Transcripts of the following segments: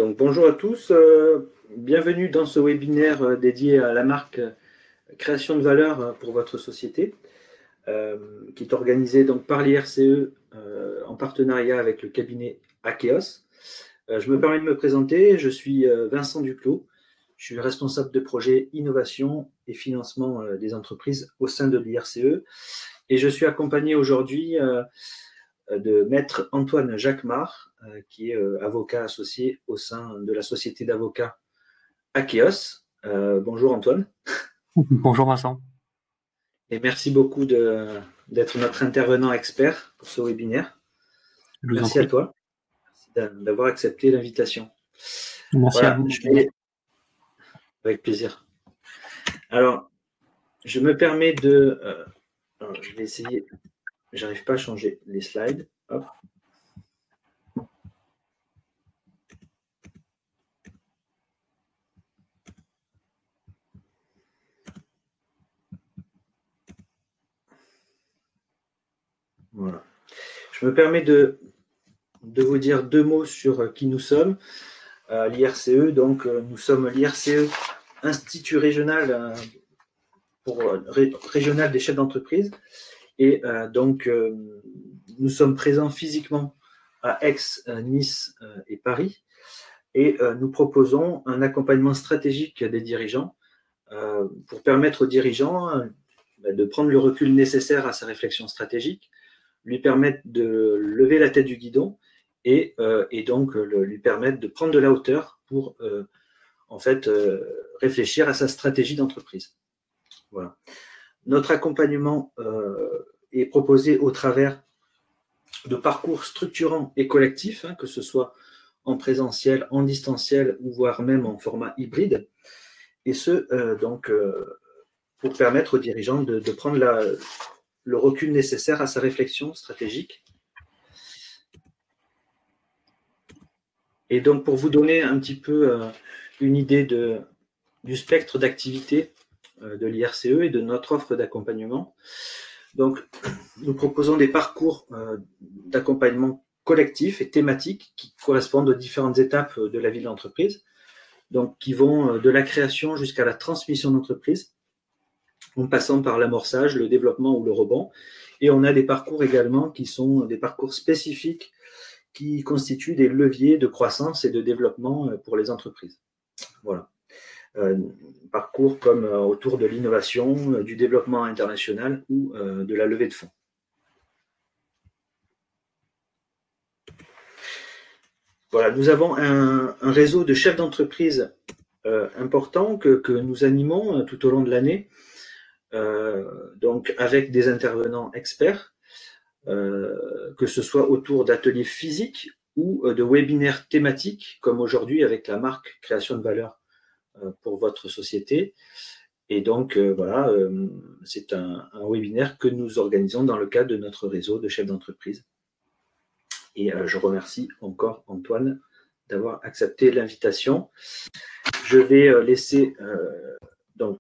Donc, bonjour à tous, bienvenue dans ce webinaire dédié à la marque création de valeur pour votre société, qui est organisé donc par l'IRCE en partenariat avec le cabinet Akeos. Je me permets de me présenter, je suis Vincent Duclos, je suis responsable de projet innovation et financement des entreprises au sein de l'IRCE et je suis accompagné aujourd'hui de maître Antoine Jacquemart, qui est avocat associé au sein de la société d'avocats Akeos. Bonjour Antoine. Bonjour Vincent. Et merci beaucoup d'être notre intervenant expert pour ce webinaire. Merci à toi d'avoir accepté l'invitation. Merci à vous. Avec plaisir. Alors, je me permets de... je vais essayer... J'arrive pas à changer les slides. Hop. Voilà. Je me permets de vous dire deux mots sur qui nous sommes. L'IRCE, donc nous sommes l'IRCE, Institut régional régional des chefs d'entreprise. Et donc, nous sommes présents physiquement à Aix, Nice et Paris. Et nous proposons un accompagnement stratégique des dirigeants pour permettre aux dirigeants de prendre le recul nécessaire à sa réflexion stratégique, lui permettre de lever la tête du guidon et donc lui permettre de prendre de la hauteur pour en fait réfléchir à sa stratégie d'entreprise. Voilà. Notre accompagnement est proposé au travers de parcours structurants et collectifs, que ce soit en présentiel, en distanciel ou voire même en format hybride, et ce donc pour permettre aux dirigeants de prendre le recul nécessaire à sa réflexion stratégique. Et donc, pour vous donner un petit peu une idée du spectre d'activité de l'IRCE et de notre offre d'accompagnement, donc, nous proposons des parcours d'accompagnement collectif et thématique qui correspondent aux différentes étapes de la vie de l'entreprise, donc qui vont de la création jusqu'à la transmission d'entreprise, en passant par l'amorçage, le développement ou le rebond. Et on a des parcours également qui sont des parcours spécifiques qui constituent des leviers de croissance et de développement pour les entreprises. Voilà. Parcours comme autour de l'innovation, du développement international ou de la levée de fonds. Voilà, nous avons un réseau de chefs d'entreprise important que nous animons tout au long de l'année, donc avec des intervenants experts, que ce soit autour d'ateliers physiques ou de webinaires thématiques, comme aujourd'hui avec la marque création de valeur pour votre société. Et donc, voilà, c'est un webinaire que nous organisons dans le cadre de notre réseau de chefs d'entreprise. Et je remercie encore Antoine d'avoir accepté l'invitation. Je vais laisser, donc,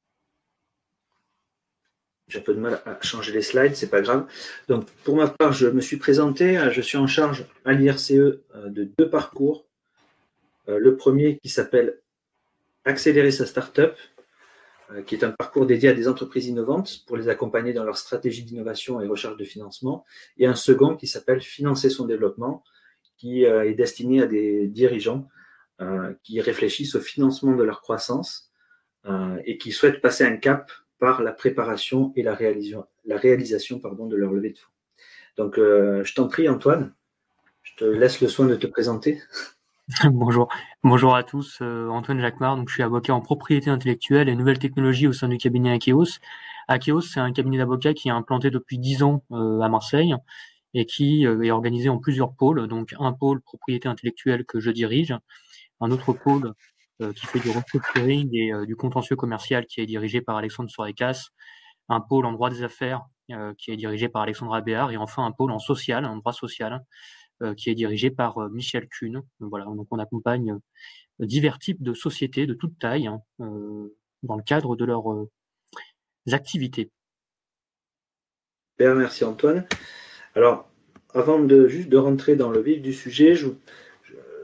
j'ai un peu de mal à changer les slides, c'est pas grave. Donc, pour ma part, je me suis présenté, je suis en charge à l'IRCE de deux parcours. Le premier qui s'appelle Accélérer sa start-up, qui est un parcours dédié à des entreprises innovantes pour les accompagner dans leur stratégie d'innovation et recherche de financement, et un second qui s'appelle Financer son développement, qui est destiné à des dirigeants qui réfléchissent au financement de leur croissance et qui souhaitent passer un cap par la préparation et la réalisation de leur levée de fonds. Donc, je t'en prie, Antoine, je te laisse le soin de te présenter. Bonjour à tous, Antoine Jacquemart, donc je suis avocat en propriété intellectuelle et nouvelles technologies au sein du cabinet Akeos. Akeos, c'est un cabinet d'avocats qui est implanté depuis 10 ans à Marseille et qui est organisé en plusieurs pôles, donc un pôle propriété intellectuelle que je dirige, un autre pôle qui fait du restructuring et du contentieux commercial qui est dirigé par Alexandre Soarecas, un pôle en droit des affaires qui est dirigé par Alexandra Béard et enfin un pôle en social, en droit social, qui est dirigé par Michel Kuhn. Voilà, donc on accompagne divers types de sociétés de toute taille dans le cadre de leurs activités. Bien, merci Antoine. Alors, avant juste de rentrer dans le vif du sujet,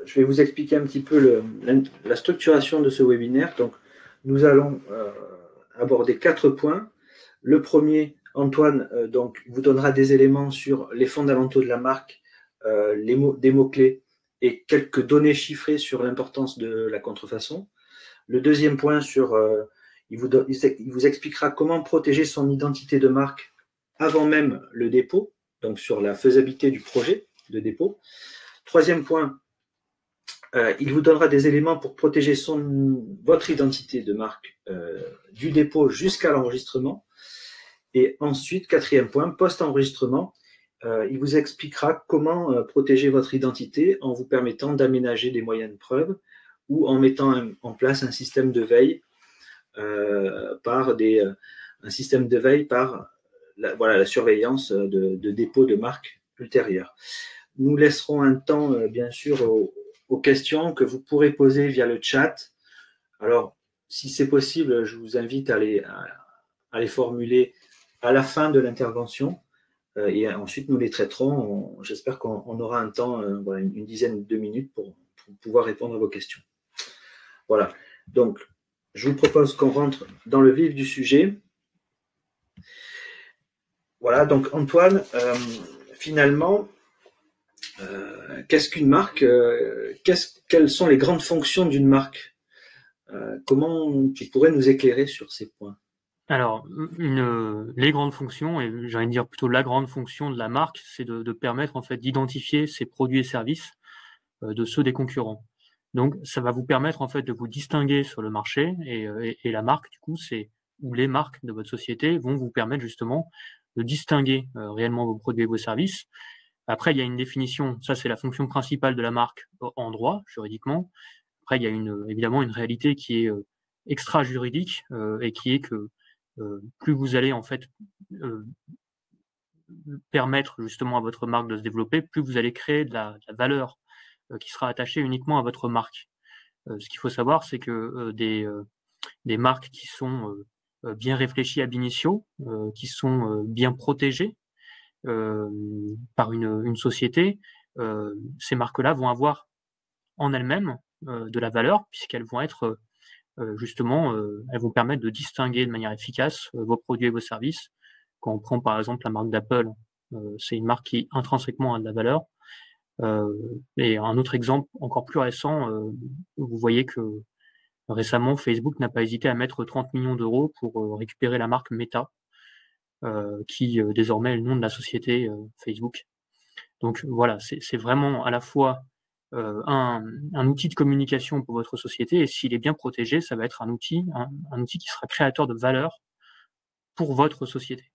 je vais vous expliquer un petit peu la structuration de ce webinaire. Donc, nous allons aborder 4 points. Le premier, Antoine donc, vous donnera des éléments sur les fondamentaux de la marque, des mots-clés et quelques données chiffrées sur l'importance de la contrefaçon. Le deuxième point, il vous expliquera comment protéger son identité de marque avant même le dépôt, donc sur la faisabilité du projet de dépôt. Troisième point, il vous donnera des éléments pour protéger votre identité de marque du dépôt jusqu'à l'enregistrement. Et ensuite, quatrième point, post-enregistrement, il vous expliquera comment protéger votre identité en vous permettant d'aménager des moyens de preuve ou en mettant en place un système de veille par la surveillance de dépôt de marque ultérieure. Nous laisserons un temps, bien sûr, aux questions que vous pourrez poser via le chat. Alors, si c'est possible, je vous invite à les formuler à la fin de l'intervention et ensuite nous les traiterons. J'espère qu'on aura un temps, une dizaine de minutes pour pouvoir répondre à vos questions. Voilà, donc je vous propose qu'on rentre dans le vif du sujet. Voilà, donc Antoine, finalement, qu'est-ce qu'une marque? Quelles sont les grandes fonctions d'une marque? Comment tu pourrais nous éclairer sur ces points? Alors, les grandes fonctions, et j'ai envie de dire plutôt la grande fonction de la marque, c'est de permettre en fait d'identifier ses produits et services de ceux des concurrents. Donc, ça va vous permettre en fait de vous distinguer sur le marché et la marque, du coup, ou les marques de votre société vont vous permettre justement de distinguer réellement vos produits et vos services. Après, il y a une définition, ça c'est la fonction principale de la marque en droit, juridiquement. Après, il y a évidemment une réalité qui est extra-juridique et qui est que plus vous allez en fait permettre justement à votre marque de se développer, plus vous allez créer de la valeur qui sera attachée uniquement à votre marque. Ce qu'il faut savoir, c'est que des marques qui sont bien réfléchies ab initio, qui sont bien protégées par une société, ces marques-là vont avoir en elles-mêmes de la valeur puisqu'elles vont être justement, elles vont permettre de distinguer de manière efficace vos produits et vos services. Quand on prend par exemple la marque d'Apple, c'est une marque qui intrinsèquement a de la valeur. Et un autre exemple encore plus récent, vous voyez que récemment Facebook n'a pas hésité à mettre 30 millions d'euros pour récupérer la marque Meta, qui désormais est le nom de la société Facebook. Donc voilà, c'est vraiment à la fois un outil de communication pour votre société, et s'il est bien protégé, ça va être un outil qui sera créateur de valeur pour votre société.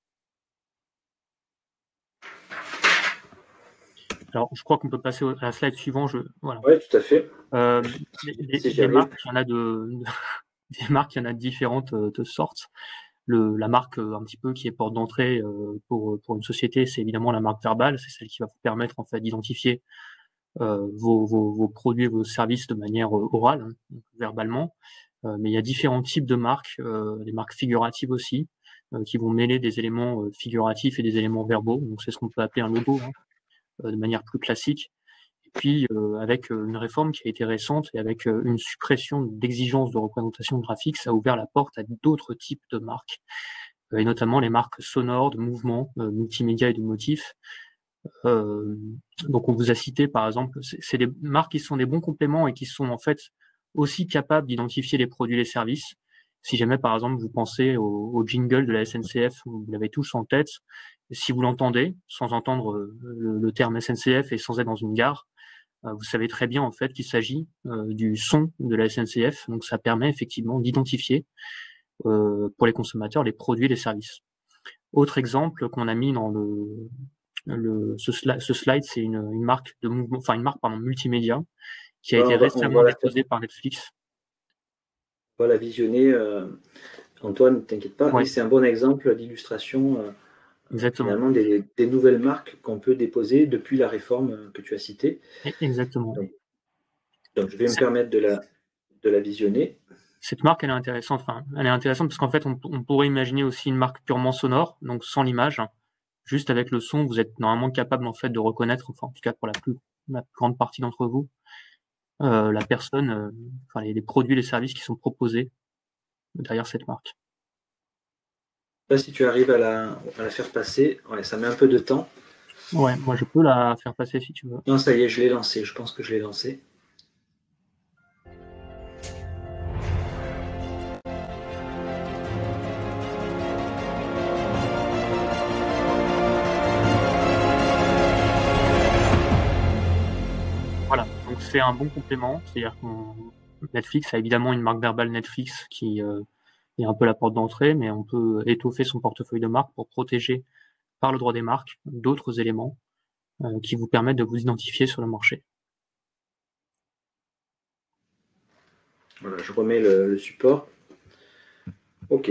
Alors, je crois qu'on peut passer à la slide suivante. Voilà. Oui, tout à fait. Des marques, il y en a des marques, il y en a de différentes de sortes. La marque un petit peu qui est porte d'entrée pour une société, c'est évidemment la marque verbale, c'est celle qui va vous permettre en fait d'identifier vos produits et vos services de manière orale, donc verbalement. Mais il y a différents types de marques, des marques figuratives aussi, qui vont mêler des éléments figuratifs et des éléments verbaux. Donc c'est ce qu'on peut appeler un logo, de manière plus classique. Et puis avec une réforme qui a été récente et avec une suppression d'exigences de représentation graphique, ça a ouvert la porte à d'autres types de marques, et notamment les marques sonores, de mouvements, multimédia et de motifs. Donc on vous a cité par exemple, c'est des marques qui sont des bons compléments et qui sont en fait aussi capables d'identifier les produits et les services. Si jamais par exemple vous pensez au jingle de la SNCF, vous l'avez tous en tête, si vous l'entendez sans entendre le terme SNCF et sans être dans une gare, vous savez très bien en fait qu'il s'agit du son de la SNCF. Donc ça permet effectivement d'identifier pour les consommateurs les produits et les services. Autre exemple qu'on a mis dans ce slide, c'est une marque de mouvement, enfin une marque multimédia qui a été récemment déposée par Netflix. On va la visionner, Antoine, t'inquiète pas. Ouais. Et c'est un bon exemple d'illustration finalement des nouvelles marques qu'on peut déposer depuis la réforme que tu as citée. Exactement. Donc je vais me permettre de la visionner. Cette marque, elle est intéressante. Elle est intéressante parce qu'en fait, on pourrait imaginer aussi une marque purement sonore, donc sans l'image. Juste avec le son, vous êtes normalement capable en fait de reconnaître, enfin en tout cas pour la plus grande partie d'entre vous, la personne, enfin les produits, les services qui sont proposés derrière cette marque. Là, si tu arrives à la faire passer, ouais, ça met un peu de temps. Ouais, moi je peux la faire passer si tu veux. Non, ça y est, je l'ai lancé. Je pense que je l'ai lancé. Voilà, donc c'est un bon complément, c'est-à-dire que Netflix a évidemment une marque verbale Netflix qui est un peu la porte d'entrée, mais on peut étoffer son portefeuille de marque pour protéger par le droit des marques d'autres éléments qui vous permettent de vous identifier sur le marché. Voilà, je remets le support. Ok.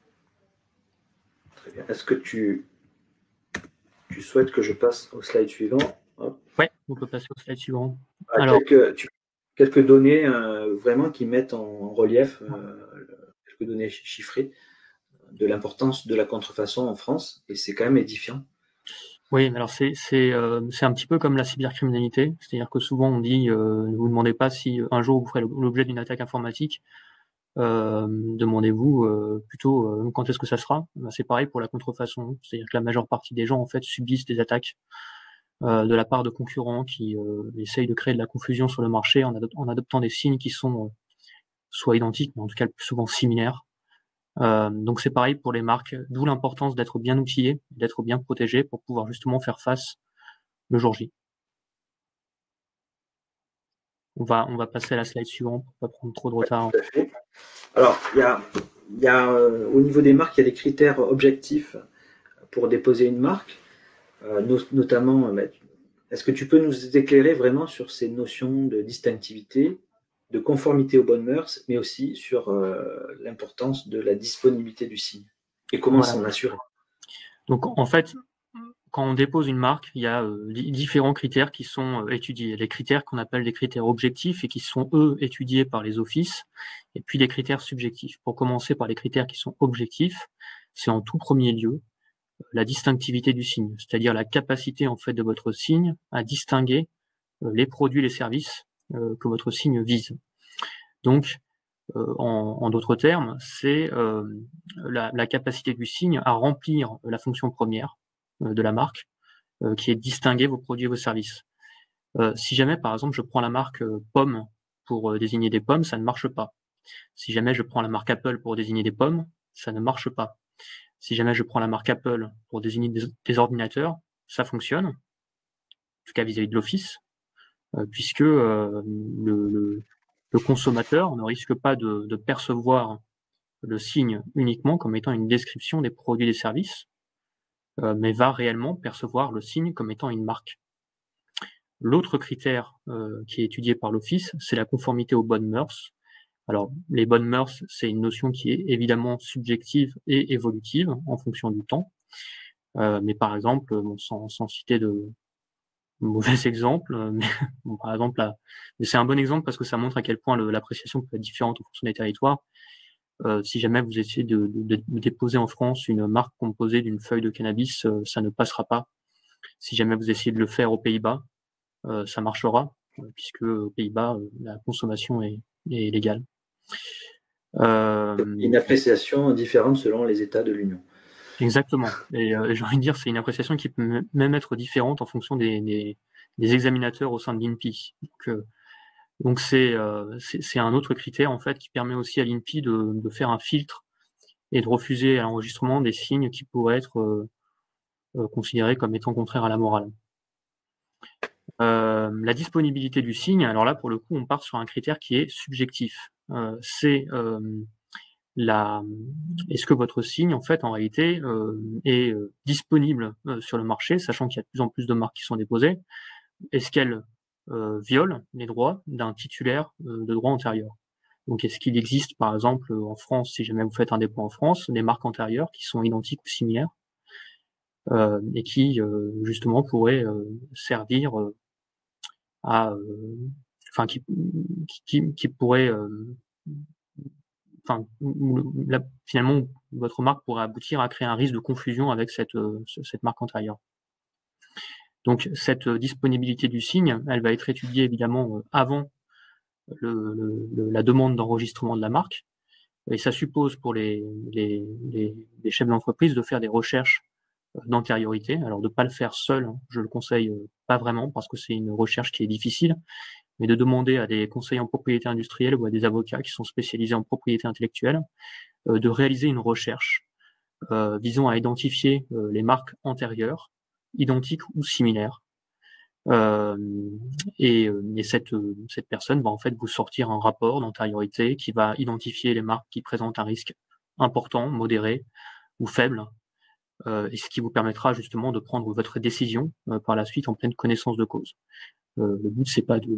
Très bien. Est-ce que tu souhaites que je passe au slide suivant? Hop. Ouais, on peut passer au slide suivant. Ah, Alors, quelques données vraiment qui mettent en relief quelques données chiffrées de l'importance de la contrefaçon en France, et c'est quand même édifiant. oui, alors c'est un petit peu comme la cybercriminalité, c'est-à-dire que souvent on dit ne vous demandez pas si un jour vous ferez l'objet d'une attaque informatique, demandez-vous plutôt quand est-ce que ça sera. Ben, c'est pareil pour la contrefaçon, c'est-à-dire que la majeure partie des gens en fait subissent des attaques de la part de concurrents qui essayent de créer de la confusion sur le marché en adoptant des signes qui sont soit identiques, mais en tout cas le plus souvent similaires. Donc c'est pareil pour les marques, d'où l'importance d'être bien outillé, d'être bien protégé pour pouvoir justement faire face le jour J. On va passer à la slide suivante pour pas prendre trop de retard. Tout à fait. Alors, il y a au niveau des marques, il y a des critères objectifs pour déposer une marque, notamment, est-ce que tu peux nous éclairer vraiment sur ces notions de distinctivité, de conformité aux bonnes mœurs, mais aussi sur l'importance de la disponibilité du signe et comment Voilà. s'en assurer? Donc en fait, quand on dépose une marque, il y a différents critères qui sont étudiés. Les critères qu'on appelle des critères objectifs et qui sont eux étudiés par les offices, et puis des critères subjectifs. Pour commencer par les critères qui sont objectifs, c'est en tout premier lieu la distinctivité du signe, c'est-à-dire la capacité en fait de votre signe à distinguer les produits, les services que votre signe vise. Donc, en d'autres termes, c'est la capacité du signe à remplir la fonction première de la marque, qui est de distinguer vos produits et vos services. Si jamais, par exemple, je prends la marque pomme pour désigner des pommes, ça ne marche pas. Si jamais je prends la marque Apple pour désigner des pommes, ça ne marche pas. Si jamais je prends la marque Apple pour désigner des ordinateurs, ça fonctionne, en tout cas vis-à-vis de l'office, puisque le consommateur ne risque pas de percevoir le signe uniquement comme étant une description des produits et des services, mais va réellement percevoir le signe comme étant une marque. L'autre critère qui est étudié par l'Office, c'est la conformité aux bonnes mœurs. Alors, les bonnes mœurs, c'est une notion qui est évidemment subjective et évolutive en fonction du temps. Mais par exemple, bon, sans citer de mauvais exemples, mais bon, par exemple, mais c'est un bon exemple parce que ça montre à quel point l'appréciation peut être différente en fonction des territoires. Si jamais vous essayez de déposer en France une marque composée d'une feuille de cannabis, ça ne passera pas. Si jamais vous essayez de le faire aux Pays-Bas, ça marchera, puisque aux Pays-Bas, la consommation est légale. Une appréciation différente selon les États de l'Union. Exactement. Et j'ai envie de dire, c'est une appréciation qui peut même être différente en fonction des examinateurs au sein de l'INPI. Donc c'est un autre critère en fait qui permet aussi à l'INPI de faire un filtre et de refuser à l'enregistrement des signes qui pourraient être considérés comme étant contraires à la morale. La disponibilité du signe, alors là pour le coup on part sur un critère qui est subjectif. C'est est-ce que votre signe en fait en réalité est disponible sur le marché, sachant qu'il y a de plus en plus de marques qui sont déposées. Est-ce qu'elle viole les droits d'un titulaire de droit antérieur? Donc est-ce qu'il existe par exemple en France, si jamais vous faites un dépôt en France, des marques antérieures qui sont identiques ou similaires et qui justement pourraient servir à enfin qui pourraient enfin finalement votre marque pourrait aboutir à créer un risque de confusion avec cette marque antérieure. Donc cette disponibilité du signe, elle va être étudiée évidemment avant la demande d'enregistrement de la marque. Et ça suppose pour les chefs d'entreprise de faire des recherches d'antériorité. Alors de pas le faire seul, hein, je le conseille pas vraiment parce que c'est une recherche qui est difficile, mais de demander à des conseillers en propriété industrielle ou à des avocats qui sont spécialisés en propriété intellectuelle de réaliser une recherche visant à identifier les marques antérieures, identiques ou similaires. Et cette personne va en fait vous sortir un rapport d'antériorité qui va identifier les marques qui présentent un risque important, modéré ou faible, et ce qui vous permettra justement de prendre votre décision par la suite en pleine connaissance de cause. Le but c'est pas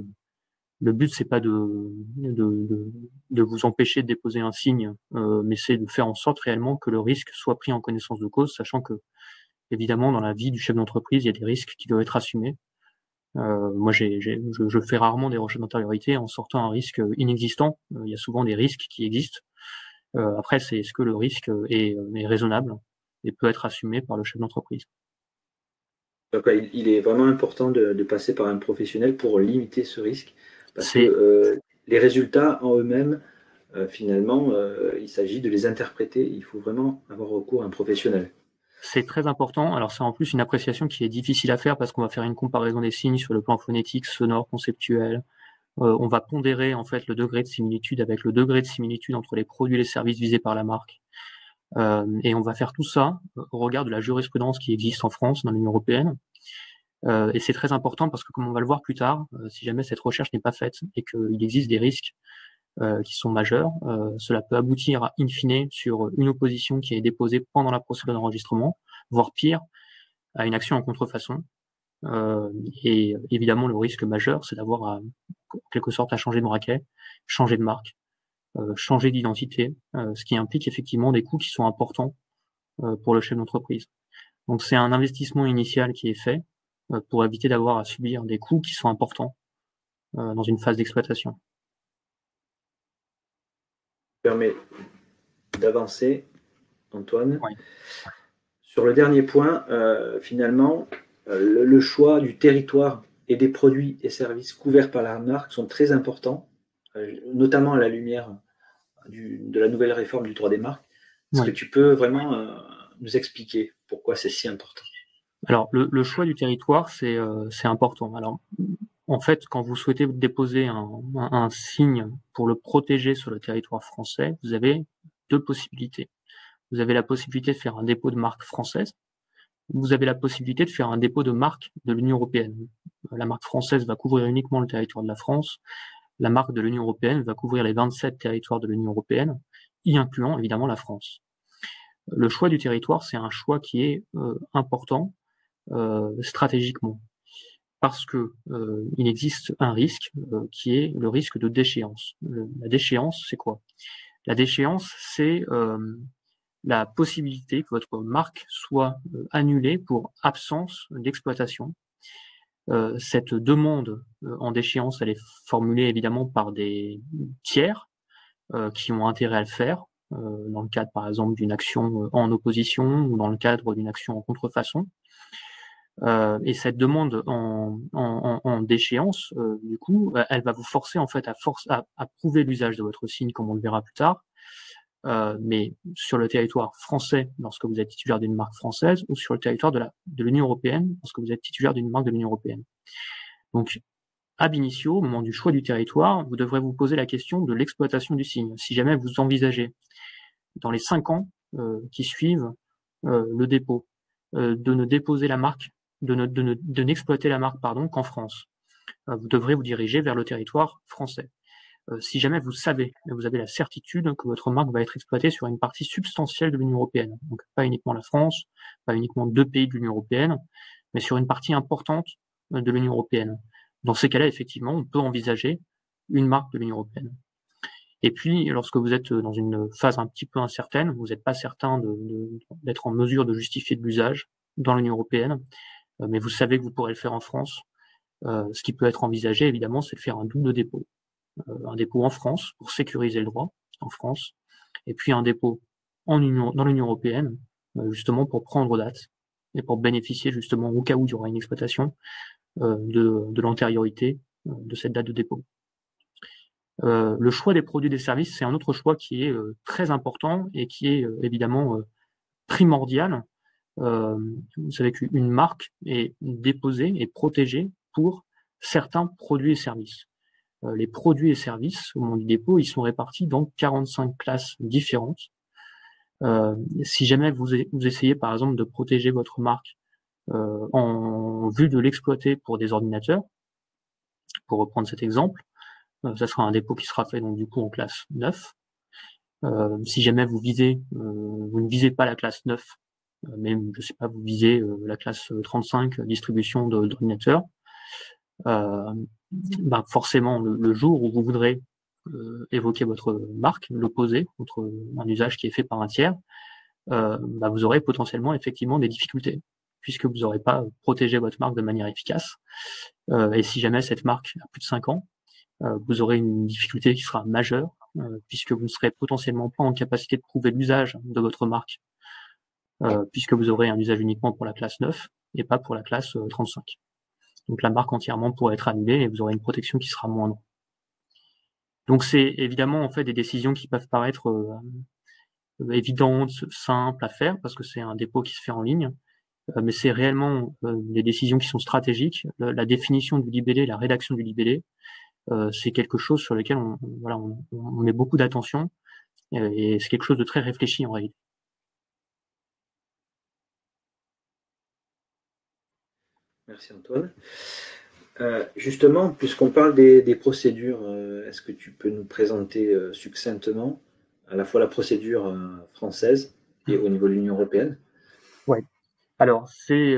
de vous empêcher de déposer un signe, mais c'est de faire en sorte réellement que le risque soit pris en connaissance de cause, sachant que évidemment dans la vie du chef d'entreprise il y a des risques qui doivent être assumés. Moi, je fais rarement des recherches d'antériorité en sortant un risque inexistant. Il y a souvent des risques qui existent. Après, c'est est-ce que le risque est raisonnable et peut être assumé par le chef d'entreprise. Donc, il est vraiment important de passer par un professionnel pour limiter ce risque, parce que les résultats en eux-mêmes, finalement, il s'agit de les interpréter. Il faut vraiment avoir recours à un professionnel. C'est très important. Alors c'est en plus une appréciation qui est difficile à faire parce qu'on va faire une comparaison des signes sur le plan phonétique, sonore, conceptuel. On va pondérer en fait le degré de similitude avec le degré de similitude entre les produits et les services visés par la marque. Et on va faire tout ça au regard de la jurisprudence qui existe en France, dans l'Union européenne. Et c'est très important parce que comme on va le voir plus tard, si jamais cette recherche n'est pas faite et qu'il existe des risques qui sont majeurs, cela peut aboutir in fine sur une opposition qui est déposée pendant la procédure d'enregistrement, voire pire, à une action en contrefaçon. Et évidemment, le risque majeur, c'est d'avoir en quelque sorte à changer de braquet, changer de marque, changer d'identité, ce qui implique effectivement des coûts qui sont importants pour le chef d'entreprise. Donc c'est un investissement initial qui est fait pour éviter d'avoir à subir des coûts qui sont importants dans une phase d'exploitation. Permet d'avancer, Antoine. Oui. Sur le dernier point, finalement, le choix du territoire et des produits et services couverts par la marque sont très importants, notamment à la lumière de la nouvelle réforme du droit des marques. Est-ce que tu peux vraiment nous expliquer pourquoi c'est si important? Alors, le choix du territoire, c'est important. Alors, en fait, quand vous souhaitez déposer un signe pour le protéger sur le territoire français, vous avez deux possibilités. Vous avez la possibilité de faire un dépôt de marque française. Vous avez la possibilité de faire un dépôt de marque de l'Union européenne. La marque française va couvrir uniquement le territoire de la France. La marque de l'Union européenne va couvrir les 27 territoires de l'Union européenne, y incluant évidemment la France. Le choix du territoire, c'est un choix qui est important stratégiquement, parce que il existe un risque qui est le risque de déchéance. La déchéance, c'est quoi? La déchéance, c'est la possibilité que votre marque soit annulée pour absence d'exploitation. Cette demande en déchéance, elle est formulée évidemment par des tiers qui ont intérêt à le faire, dans le cadre par exemple d'une action en opposition ou dans le cadre d'une action en contrefaçon. Et cette demande en déchéance, du coup, elle va vous forcer en fait à prouver l'usage de votre signe, comme on le verra plus tard, mais sur le territoire français, lorsque vous êtes titulaire d'une marque française, ou sur le territoire de l'Union européenne, lorsque vous êtes titulaire d'une marque de l'Union européenne. Donc, ab initio, au moment du choix du territoire, vous devrez vous poser la question de l'exploitation du signe. Si jamais vous envisagez, dans les 5 ans qui suivent le dépôt, de ne déposer la marque, de n'exploiter la marque, qu'en France, vous devrez vous diriger vers le territoire français. Si jamais vous savez, vous avez la certitude que votre marque va être exploitée sur une partie substantielle de l'Union européenne, donc pas uniquement la France, pas uniquement 2 pays de l'Union européenne, mais sur une partie importante de l'Union européenne. Dans ces cas-là, effectivement, on peut envisager une marque de l'Union européenne. Et puis, lorsque vous êtes dans une phase un petit peu incertaine, vous n'êtes pas certain d'être en mesure de justifier de l'usage dans l'Union européenne, mais vous savez que vous pourrez le faire en France, ce qui peut être envisagé, évidemment, c'est de faire un double dépôt. Un dépôt en France pour sécuriser le droit en France, et puis un dépôt dans l'Union européenne, justement pour prendre date et pour bénéficier justement au cas où il y aura une exploitation de l'antériorité de cette date de dépôt. Le choix des produits et des services, c'est un autre choix qui est très important et qui est évidemment primordial. Vous savez qu'une marque est déposée et protégée pour certains produits et services. Les produits et services au moment du dépôt, ils sont répartis dans 45 classes différentes. Si jamais vous essayez par exemple de protéger votre marque en vue de l'exploiter pour des ordinateurs, pour reprendre cet exemple, ça sera un dépôt qui sera fait donc du coup en classe 9. Si jamais vous ne visez pas la classe 9, mais je sais pas, vous visez la classe 35, distribution d'ordinateurs, forcément le jour où vous voudrez évoquer votre marque, l'opposer contre un usage qui est fait par un tiers, vous aurez potentiellement effectivement des difficultés, puisque vous n'aurez pas protégé votre marque de manière efficace. Et si jamais cette marque a plus de 5 ans, vous aurez une difficulté qui sera majeure, puisque vous ne serez potentiellement pas en capacité de prouver l'usage de votre marque, puisque vous aurez un usage uniquement pour la classe 9 et pas pour la classe 35. Donc la marque entièrement pourrait être annulée et vous aurez une protection qui sera moindre. Donc c'est évidemment en fait des décisions qui peuvent paraître évidentes, simples à faire, parce que c'est un dépôt qui se fait en ligne, mais c'est réellement des décisions qui sont stratégiques. La définition du libellé, la rédaction du libellé, c'est quelque chose sur lequel on met beaucoup d'attention, et c'est quelque chose de très réfléchi en réalité. Merci Antoine. Justement, puisqu'on parle des procédures, est-ce que tu peux nous présenter succinctement à la fois la procédure française et au niveau de l'Union européenne? Ouais. Alors c'est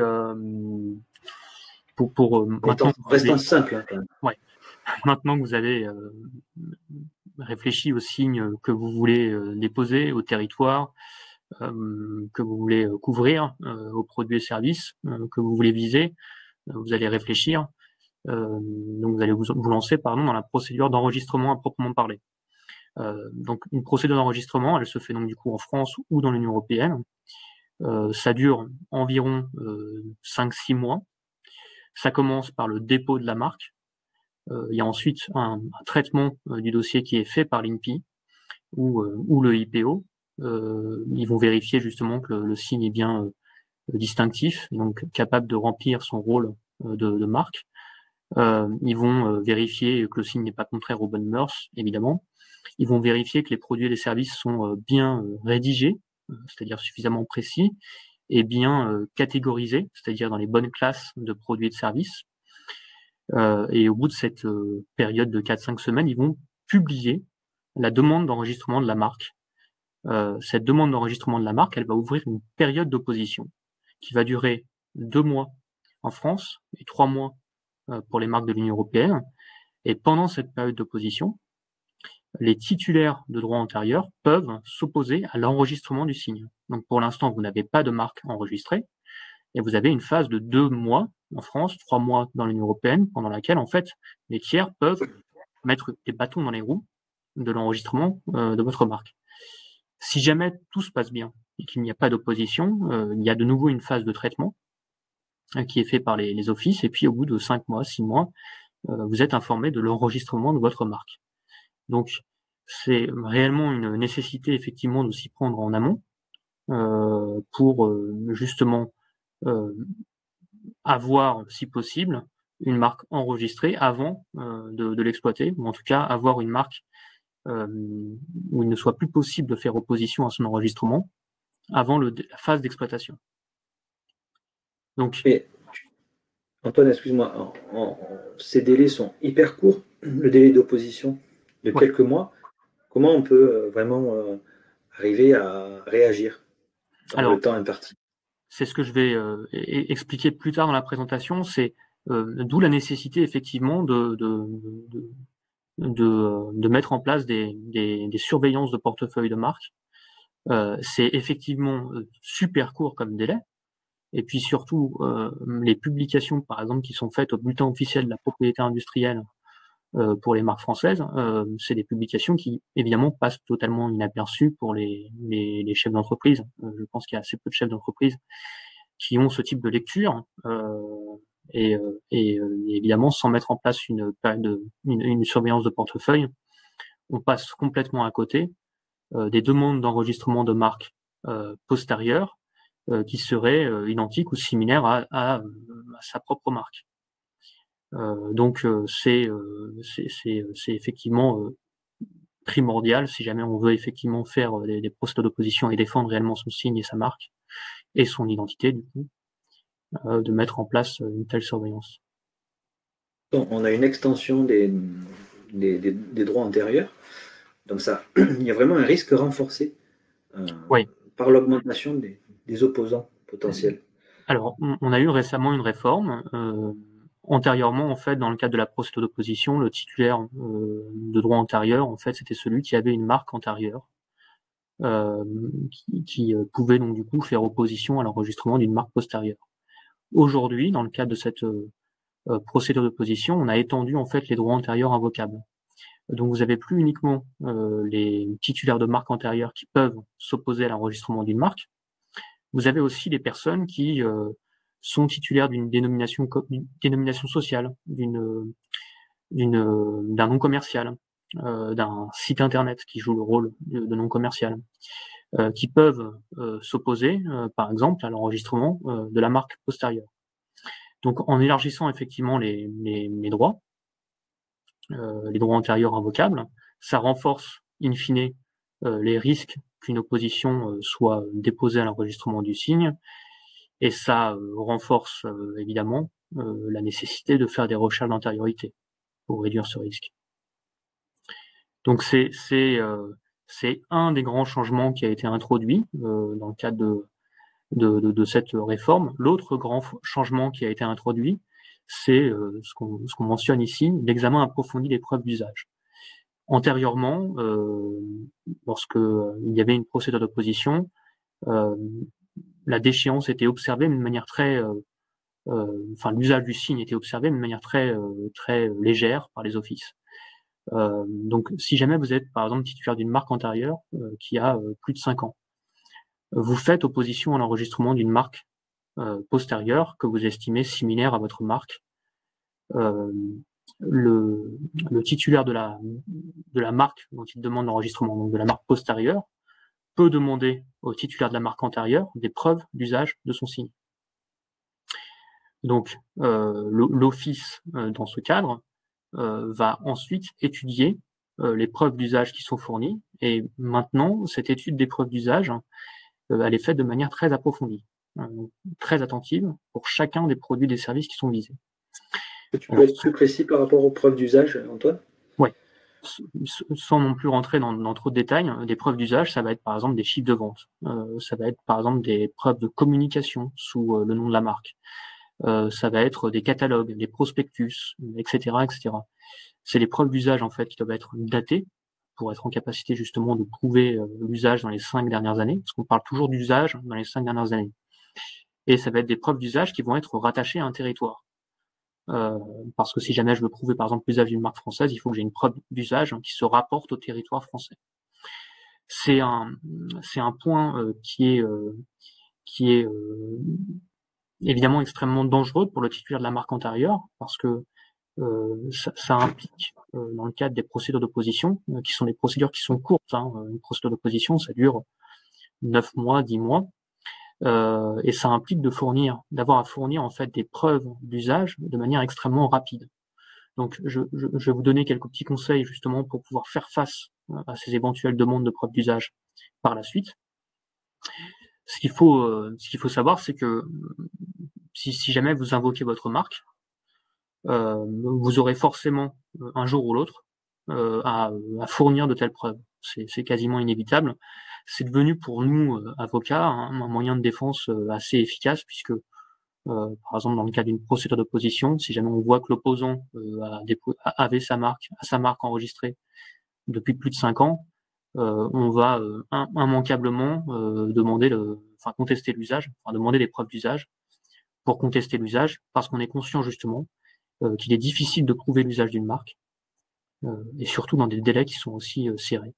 pour maintenant. Restant simple. Hein, quand même. Ouais. Maintenant que vous avez réfléchi aux signes que vous voulez déposer au territoire, que vous voulez couvrir, aux produits et services que vous voulez viser, vous allez réfléchir. Donc vous allez vous lancer dans la procédure d'enregistrement à proprement parler. Donc une procédure d'enregistrement, elle se fait donc du coup en France ou dans l'Union européenne. Ça dure environ 5-6 mois. Ça commence par le dépôt de la marque. Il y a ensuite un traitement du dossier qui est fait par l'INPI ou le IPO. Ils vont vérifier justement que le signe est bien distinctif, donc capable de remplir son rôle de marque. Ils vont vérifier que le signe n'est pas contraire aux bonnes mœurs, évidemment. Ils vont vérifier que les produits et les services sont bien rédigés, c'est-à-dire suffisamment précis, et bien catégorisés, c'est-à-dire dans les bonnes classes de produits et de services. Et au bout de cette période de 4-5 semaines, ils vont publier la demande d'enregistrement de la marque. Cette demande d'enregistrement de la marque, elle va ouvrir une période d'opposition qui va durer 2 mois en France et 3 mois pour les marques de l'Union européenne. Et pendant cette période d'opposition, les titulaires de droits antérieurs peuvent s'opposer à l'enregistrement du signe. Donc pour l'instant, vous n'avez pas de marque enregistrée et vous avez une phase de 2 mois en France, 3 mois dans l'Union européenne, pendant laquelle en fait les tiers peuvent mettre des bâtons dans les roues de l'enregistrement de votre marque. Si jamais tout se passe bien et qu'il n'y a pas d'opposition, il y a de nouveau une phase de traitement qui est fait par les offices, et puis au bout de 5 mois, 6 mois, vous êtes informé de l'enregistrement de votre marque. Donc c'est réellement une nécessité effectivement de s'y prendre en amont pour justement avoir, si possible, une marque enregistrée avant de l'exploiter, ou en tout cas avoir une marque où il ne soit plus possible de faire opposition à son enregistrement avant la phase d'exploitation. Donc, Antoine, excuse-moi, ces délais sont hyper courts, le délai d'opposition de quelques mois. Comment on peut vraiment arriver à réagir dans le temps imparti? C'est ce que je vais expliquer plus tard dans la présentation, c'est d'où la nécessité effectivement de mettre en place des surveillances de portefeuille de marque. C'est effectivement super court comme délai. Et puis surtout, les publications, par exemple, qui sont faites au bulletin officiel de la propriété industrielle pour les marques françaises, c'est des publications qui, évidemment, passent totalement inaperçues pour les chefs d'entreprise. Je pense qu'il y a assez peu de chefs d'entreprise qui ont ce type de lecture. Et évidemment, sans mettre en place une surveillance de portefeuille, on passe complètement à côté des demandes d'enregistrement de marque postérieures qui seraient identiques ou similaires à sa propre marque. Donc c'est effectivement primordial si jamais on veut effectivement faire des procédures d'opposition et défendre réellement son signe et sa marque et son identité du coup, de mettre en place une telle surveillance. On a une extension des droits antérieurs, donc ça, il y a vraiment un risque renforcé Oui. par l'augmentation des opposants potentiels. Alors, on a eu récemment une réforme. Antérieurement, en fait, dans le cadre de la procédure d'opposition, le titulaire de droit antérieur, en fait, c'était celui qui avait une marque antérieure, qui pouvait donc du coup faire opposition à l'enregistrement d'une marque postérieure. Aujourd'hui, dans le cadre de cette procédure d'opposition, on a étendu en fait les droits antérieurs invocables. Donc, vous avez plus uniquement les titulaires de marques antérieures qui peuvent s'opposer à l'enregistrement d'une marque. Vous avez aussi des personnes qui sont titulaires d'une dénomination sociale, d'un nom commercial, d'un site internet qui joue le rôle de nom commercial, qui peuvent s'opposer, par exemple, à l'enregistrement de la marque postérieure. Donc, en élargissant effectivement les droits antérieurs invocables, ça renforce in fine les risques qu'une opposition soit déposée à l'enregistrement du signe, et ça renforce évidemment la nécessité de faire des recherches d'antériorité pour réduire ce risque. Donc c'est un des grands changements qui a été introduit dans le cadre de cette réforme. L'autre grand changement qui a été introduit, c'est ce qu'on mentionne ici, l'examen approfondi des preuves d'usage. Antérieurement, lorsque il y avait une procédure d'opposition, la déchéance était observée d'une manière très, l'usage du signe était observé d'une manière très légère par les offices. Donc, si jamais vous êtes par exemple titulaire d'une marque antérieure qui a plus de 5 ans, vous faites opposition à l'enregistrement d'une marque postérieure que vous estimez similaire à votre marque. Le titulaire de la marque dont il demande l'enregistrement, donc de la marque postérieure, peut demander au titulaire de la marque antérieure des preuves d'usage de son signe. Donc, l'office, dans ce cadre, va ensuite étudier les preuves d'usage qui sont fournies. Et maintenant, cette étude des preuves d'usage, elle est faite de manière très approfondie, très attentive pour chacun des produits et des services qui sont visés. Tu peux être plus précis par rapport aux preuves d'usage, Antoine ? Oui. Sans non plus rentrer dans trop de détails, des preuves d'usage, ça va être par exemple des chiffres de vente, ça va être par exemple des preuves de communication sous le nom de la marque, ça va être des catalogues, des prospectus, etc., etc. C'est les preuves d'usage en fait qui doivent être datées pour être en capacité justement de prouver l'usage dans les 5 dernières années, parce qu'on parle toujours d'usage dans les 5 dernières années. Et ça va être des preuves d'usage qui vont être rattachées à un territoire. Parce que si jamais je veux prouver par exemple l'usage d'une marque française, il faut que j'ai une preuve d'usage qui se rapporte au territoire français. C'est un point qui est évidemment extrêmement dangereux pour le titulaire de la marque antérieure, parce que ça implique, dans le cadre des procédures d'opposition, qui sont des procédures qui sont courtes, une procédure d'opposition, ça dure 9 mois, 10 mois, et ça implique d'avoir à fournir en fait des preuves d'usage de manière extrêmement rapide. Donc, je vais vous donner quelques petits conseils justement pour pouvoir faire face à ces éventuelles demandes de preuves d'usage par la suite. Ce qu'il faut savoir, c'est que si jamais vous invoquez votre marque, vous aurez forcément un jour ou l'autre à fournir de telles preuves. C'est quasiment inévitable. C'est devenu pour nous, avocats, un moyen de défense assez efficace, puisque par exemple dans le cas d'une procédure d'opposition, si jamais on voit que l'opposant avait sa marque enregistrée depuis plus de 5 ans, on va immanquablement contester l'usage, demander des preuves d'usage pour contester l'usage, parce qu'on est conscient justement qu'il est difficile de prouver l'usage d'une marque, et surtout dans des délais qui sont aussi serrés.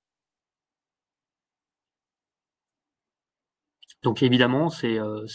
Donc évidemment, si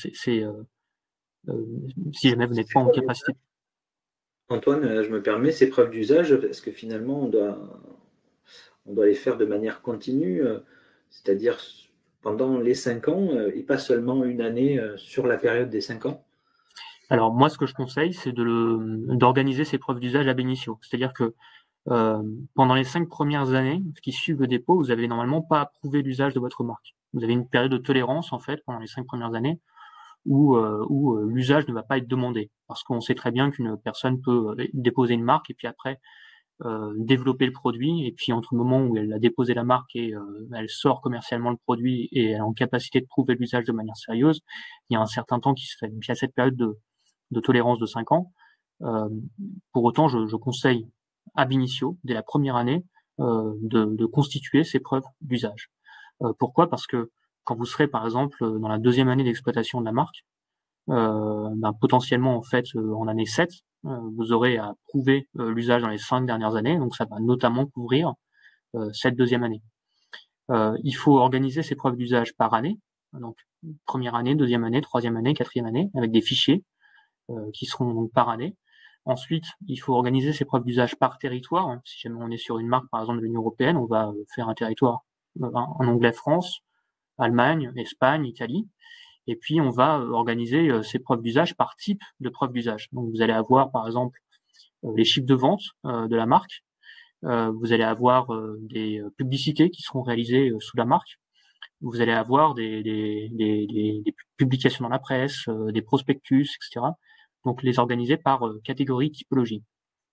jamais vous n'êtes pas en capacité. Antoine, je me permets, ces preuves d'usage, est-ce que finalement on doit les faire de manière continue, c'est-à-dire pendant les 5 ans et pas seulement une année sur la période des 5 ans? Alors moi, ce que je conseille, c'est d'organiser ces preuves d'usage ab initio. C'est-à-dire que pendant les 5 premières années qui suivent le dépôt, vous avez normalement pas approuvé l'usage de votre marque. Vous avez une période de tolérance en fait pendant les 5 premières années où l'usage ne va pas être demandé, parce qu'on sait très bien qu'une personne peut déposer une marque et puis après développer le produit, et puis entre le moment où elle a déposé la marque et elle sort commercialement le produit et elle est en capacité de prouver l'usage de manière sérieuse, il y a un certain temps qui se fait. Donc il y a cette période de tolérance de 5 ans. Pour autant, je conseille ab initio, dès la première année, de constituer ces preuves d'usage. Pourquoi? Parce que quand vous serez par exemple dans la deuxième année d'exploitation de la marque, potentiellement en fait en année 7, vous aurez à prouver l'usage dans les 5 dernières années, donc ça va notamment couvrir cette deuxième année. Il faut organiser ces preuves d'usage par année, donc première année, deuxième année, troisième année, quatrième année, avec des fichiers qui seront donc par année. Ensuite, il faut organiser ces preuves d'usage par territoire. Si jamais on est sur une marque, par exemple, de l'Union européenne, on va faire un territoire en anglais France, Allemagne, Espagne, Italie. Et puis, on va organiser ces preuves d'usage par type de preuve d'usage. Donc, vous allez avoir, par exemple, les chiffres de vente de la marque. Vous allez avoir des publicités qui seront réalisées sous la marque. Vous allez avoir des publications dans la presse, des prospectus, etc. Donc, les organiser par catégorie, typologie.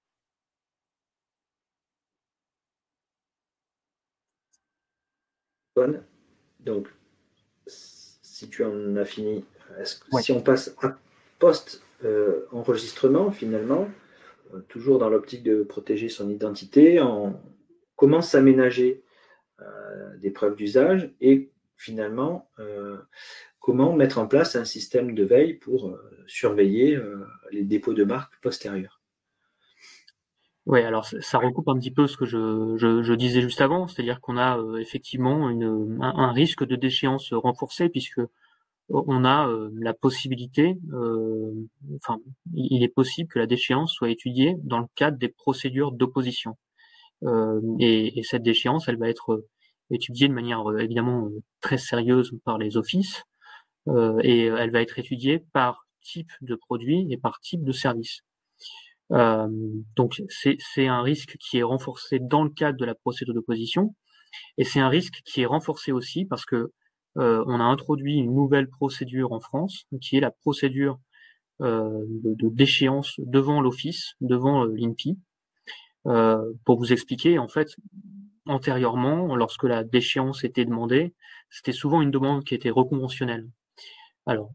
Bonne. Donc, si tu en as fini, Ouais. si on passe à post-enregistrement, finalement, toujours dans l'optique de protéger son identité, comment s'aménager des preuves d'usage et finalement, comment mettre en place un système de veille pour surveiller les dépôts de marques postérieurs. Ouais, alors ça recoupe un petit peu ce que je disais juste avant, c'est-à-dire qu'on a effectivement un risque de déchéance renforcé puisque on a la possibilité, enfin, il est possible que la déchéance soit étudiée dans le cadre des procédures d'opposition. Et cette déchéance, elle va être étudiée de manière évidemment très sérieuse par les offices, et elle va être étudiée par type de produit et par type de service. Donc c'est un risque qui est renforcé dans le cadre de la procédure d'opposition, et c'est un risque qui est renforcé aussi parce que on a introduit une nouvelle procédure en France, qui est la procédure de déchéance devant l'office, devant l'INPI. Pour vous expliquer, en fait, antérieurement, lorsque la déchéance était demandée, c'était souvent une demande qui était reconventionnelle. Alors,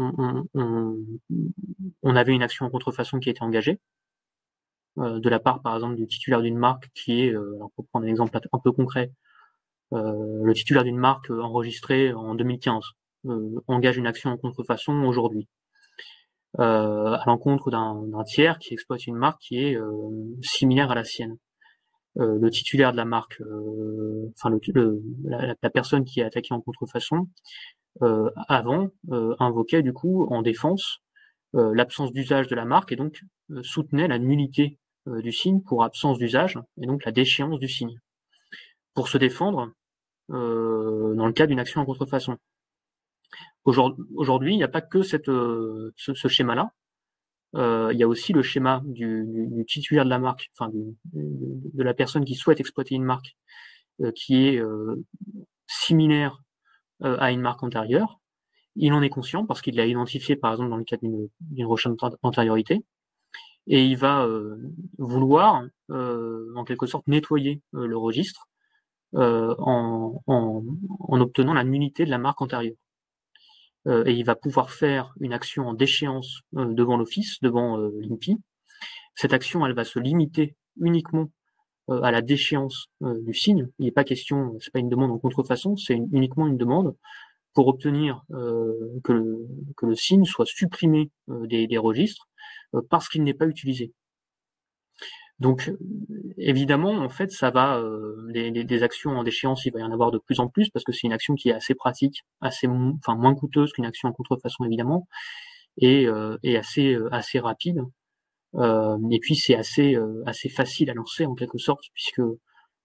on avait une action en contrefaçon qui était engagée, de la part, par exemple, du titulaire d'une marque qui est, alors pour prendre un exemple un peu concret, le titulaire d'une marque enregistrée en 2015 engage une action en contrefaçon aujourd'hui, à l'encontre d'un tiers qui exploite une marque qui est similaire à la sienne. Le titulaire de la marque, enfin la personne qui est attaquée en contrefaçon, avant invoquait du coup en défense l'absence d'usage de la marque et donc soutenait la nullité du signe pour absence d'usage et donc la déchéance du signe. Pour se défendre dans le cas d'une action en contrefaçon. Aujourd'hui, il n'y a pas que ce schéma-là. Il y a aussi le schéma du titulaire de la marque, enfin de la personne qui souhaite exploiter une marque qui est similaire à une marque antérieure. Il en est conscient parce qu'il l'a identifié par exemple dans le cadre d'une recherche d'antériorité, et il va vouloir en quelque sorte nettoyer le registre en obtenant la nullité de la marque antérieure. Et il va pouvoir faire une action en déchéance devant l'office, devant l'INPI. Cette action, elle va se limiter uniquement à la déchéance du signe. Il n'est pas question, c'est pas une demande en contrefaçon, c'est uniquement une demande pour obtenir que le signe soit supprimé des registres parce qu'il n'est pas utilisé. Donc évidemment, en fait, ça va des actions en déchéance, il va y en avoir de plus en plus parce que c'est une action qui est assez pratique, moins coûteuse qu'une action en contrefaçon évidemment, et assez rapide. Et puis c'est assez facile à lancer en quelque sorte puisque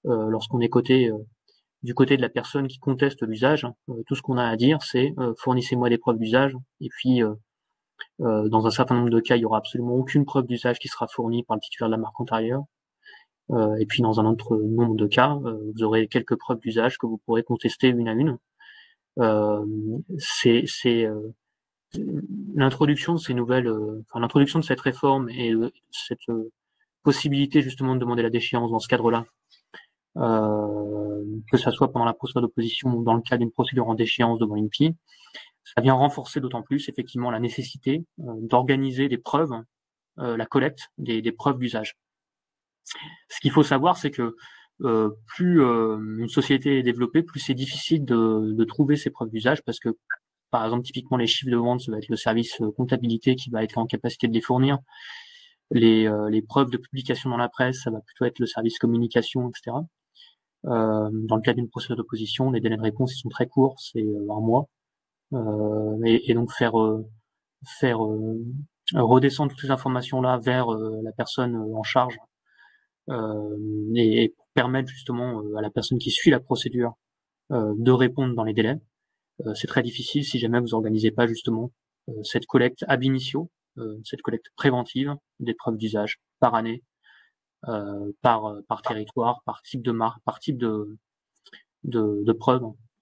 lorsqu'on est du côté de la personne qui conteste l'usage, tout ce qu'on a à dire, c'est fournissez-moi des preuves d'usage. Et puis, dans un certain nombre de cas, il y aura absolument aucune preuve d'usage qui sera fournie par le titulaire de la marque antérieure. Et puis, dans un autre nombre de cas, vous aurez quelques preuves d'usage que vous pourrez contester une à une. C'est l'introduction de ces nouvelles, l'introduction de cette réforme et cette possibilité justement de demander la déchéance dans ce cadre-là, que ça soit pendant la procédure d'opposition ou dans le cas d'une procédure en déchéance devant l'INPI, ça vient renforcer d'autant plus effectivement la nécessité d'organiser des preuves, la collecte des preuves d'usage. Ce qu'il faut savoir, c'est que plus une société est développée, plus c'est difficile de trouver ces preuves d'usage, parce que par exemple typiquement les chiffres de vente, ça va être le service comptabilité qui va être en capacité de les fournir. Les preuves de publication dans la presse, ça va plutôt être le service communication, etc. Dans le cas d'une procédure d'opposition, les délais de réponse ils sont très courts, c'est un mois. Et donc faire redescendre toutes ces informations-là vers la personne en charge, et permettre justement à la personne qui suit la procédure de répondre dans les délais. C'est très difficile si jamais vous organisez pas justement cette collecte ab initio, cette collecte préventive des preuves d'usage par année, par territoire, par type de marque, par type de preuve.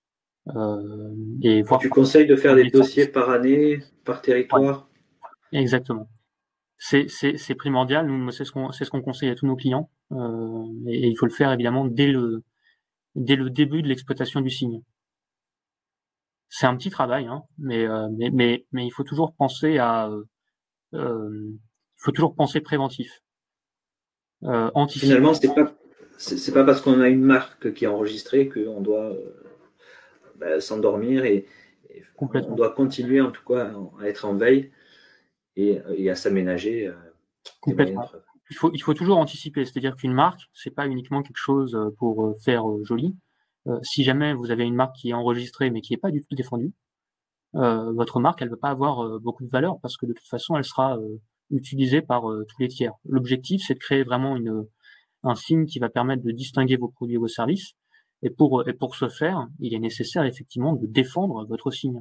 Et voir. Tu conseilles de faire des dossiers par année, par territoire? Ouais, exactement. C'est primordial. Nous, c'est ce qu'on conseille à tous nos clients. Et il faut le faire évidemment dès le début de l'exploitation du signe. C'est un petit travail, hein, mais il faut toujours penser préventif. Finalement, c'est pas parce qu'on a une marque qui est enregistrée qu'on doit s'endormir et on doit continuer en tout cas à être en veille et à s'aménager. Complètement. Il faut toujours anticiper, c'est-à-dire qu'une marque, c'est pas uniquement quelque chose pour faire joli. Si jamais vous avez une marque qui est enregistrée mais qui est pas du tout défendue, votre marque, elle va pas avoir beaucoup de valeur parce que de toute façon, elle sera utilisée par tous les tiers. L'objectif, c'est de créer vraiment un signe qui va permettre de distinguer vos produits et vos services. Et pour ce faire, il est nécessaire effectivement de défendre votre signe.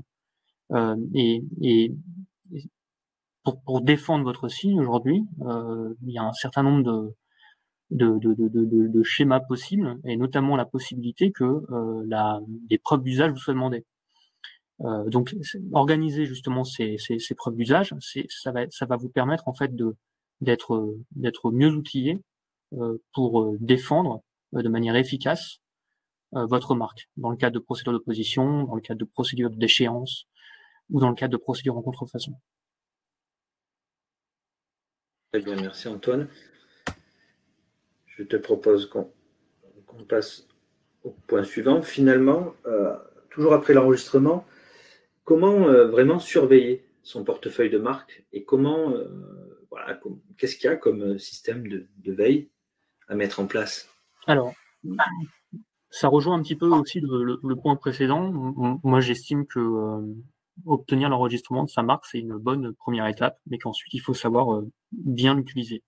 Et pour défendre votre signe aujourd'hui, il y a un certain nombre de schémas possibles, et notamment la possibilité que les preuves d'usage vous soient demandées. Donc organiser justement ces preuves d'usage, ça va vous permettre en fait d'être mieux outillé pour défendre de manière efficace votre marque, dans le cadre de procédures d'opposition, dans le cadre de procédures de déchéance, ou dans le cadre de procédures en contrefaçon. Très bien, merci Antoine. Je te propose qu'on passe au point suivant. Finalement, toujours après l'enregistrement, comment vraiment surveiller son portefeuille de marque et comment, qu'est-ce qu'il y a comme système de veille à mettre en place? Alors, ça rejoint un petit peu aussi le point précédent. Moi, j'estime que obtenir l'enregistrement de sa marque, c'est une bonne première étape, mais qu'ensuite, il faut savoir bien l'utiliser.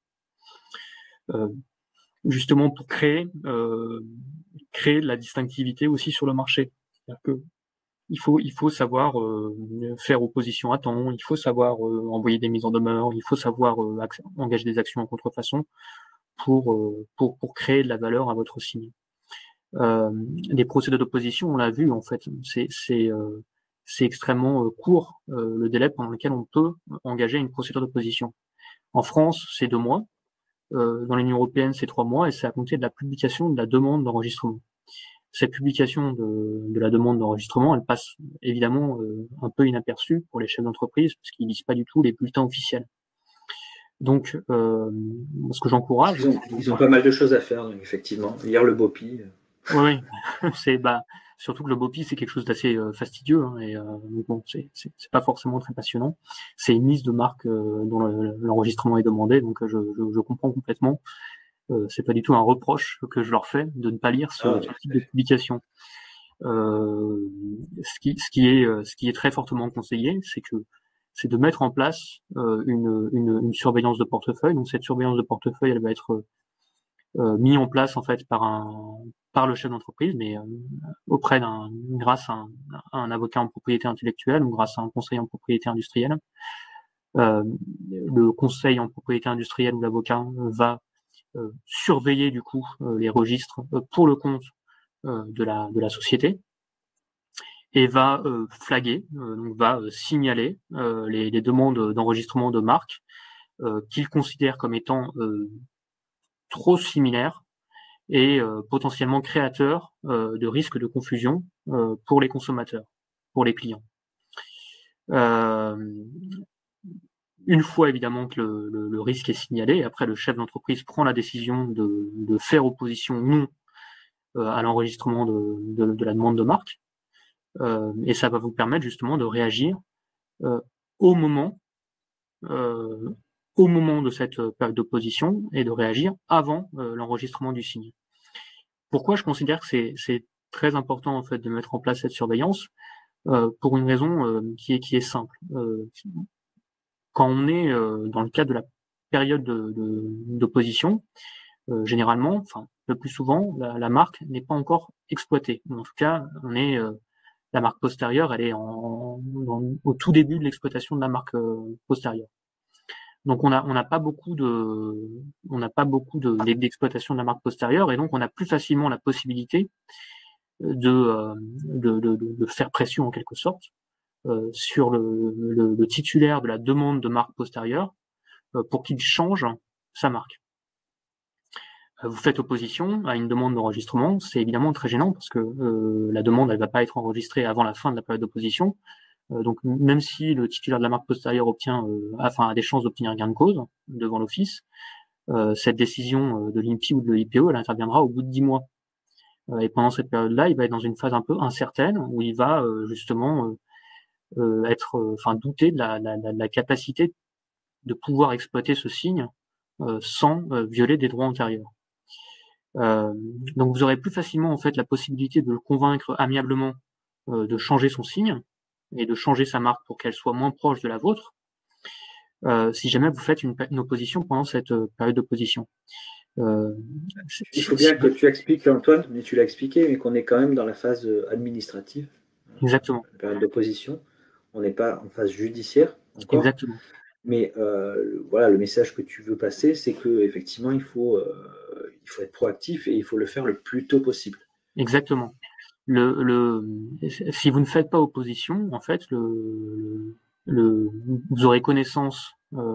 Justement pour créer de la distinctivité aussi sur le marché. C'est-à-dire que il faut savoir faire opposition à temps, il faut savoir envoyer des mises en demeure, il faut savoir engager des actions en contrefaçon pour créer de la valeur à votre signe. Les procédures d'opposition, on l'a vu en fait, c'est extrêmement court le délai pendant lequel on peut engager une procédure d'opposition. En France, c'est 2 mois. Dans l'Union européenne, c'est 3 mois et c'est à compter de la publication de la demande d'enregistrement. Cette publication de la demande d'enregistrement, elle passe évidemment un peu inaperçue pour les chefs d'entreprise parce qu'ils lisent pas du tout les bulletins officiels. Donc, ce que j'encourage... Ils ont pas mal de choses à faire, donc, effectivement. Lire le BOPI. Oui, c'est surtout que le BOPI c'est quelque chose d'assez fastidieux, hein, et bon, c'est pas forcément très passionnant. C'est une liste de marques dont l'enregistrement est demandé, donc je comprends complètement. C'est pas du tout un reproche que je leur fais de ne pas lire ce type de publication. Ce qui est très fortement conseillé, c'est de mettre en place une surveillance de portefeuille. Donc cette surveillance de portefeuille, elle va être mis en place en fait par le chef d'entreprise, mais grâce à un avocat en propriété intellectuelle ou grâce à un conseiller en propriété industrielle. Le conseil en propriété industrielle ou l'avocat va surveiller du coup les registres pour le compte de la société et va flaguer, donc va signaler les demandes d'enregistrement de marques qu'il considère comme étant trop similaires et potentiellement créateurs de risques de confusion pour les consommateurs, pour les clients. Une fois évidemment que le risque est signalé, après le chef d'entreprise prend la décision de faire opposition ou non à l'enregistrement de la demande de marque, et ça va vous permettre justement de réagir au moment de cette période d'opposition et de réagir avant l'enregistrement du signe. Pourquoi je considère que c'est très important en fait de mettre en place cette surveillance pour une raison qui est simple. Quand on est dans le cadre de la période d'opposition, généralement, enfin le plus souvent, la marque n'est pas encore exploitée. En tout cas, la marque postérieure, elle est au tout début de l'exploitation de la marque postérieure. Donc on n'a pas beaucoup d'exploitation de la marque postérieure, et donc on a plus facilement la possibilité de faire pression en quelque sorte sur le titulaire de la demande de marque postérieure pour qu'il change sa marque. Vous faites opposition à une demande d'enregistrement, c'est évidemment très gênant parce que la demande elle va pas être enregistrée avant la fin de la période d'opposition. Donc même si le titulaire de la marque postérieure a des chances d'obtenir gain de cause devant l'office, cette décision de l'INPI ou de l'IPO, elle interviendra au bout de 10 mois. Et pendant cette période-là, il va être dans une phase un peu incertaine où il va justement douter de la capacité de pouvoir exploiter ce signe sans violer des droits antérieurs. Donc vous aurez plus facilement en fait la possibilité de le convaincre amiablement de changer son signe et de changer sa marque pour qu'elle soit moins proche de la vôtre si jamais vous faites une opposition pendant cette période d'opposition. Il faut bien que tu expliques, Antoine, mais tu l'as expliqué, mais qu'on est quand même dans la phase administrative. Exactement. La période d'opposition. On n'est pas en phase judiciaire encore. Exactement. Mais voilà, le message que tu veux passer, c'est qu'effectivement, il faut être proactif et il faut le faire le plus tôt possible. Exactement. Si vous ne faites pas opposition, en fait, vous aurez connaissance.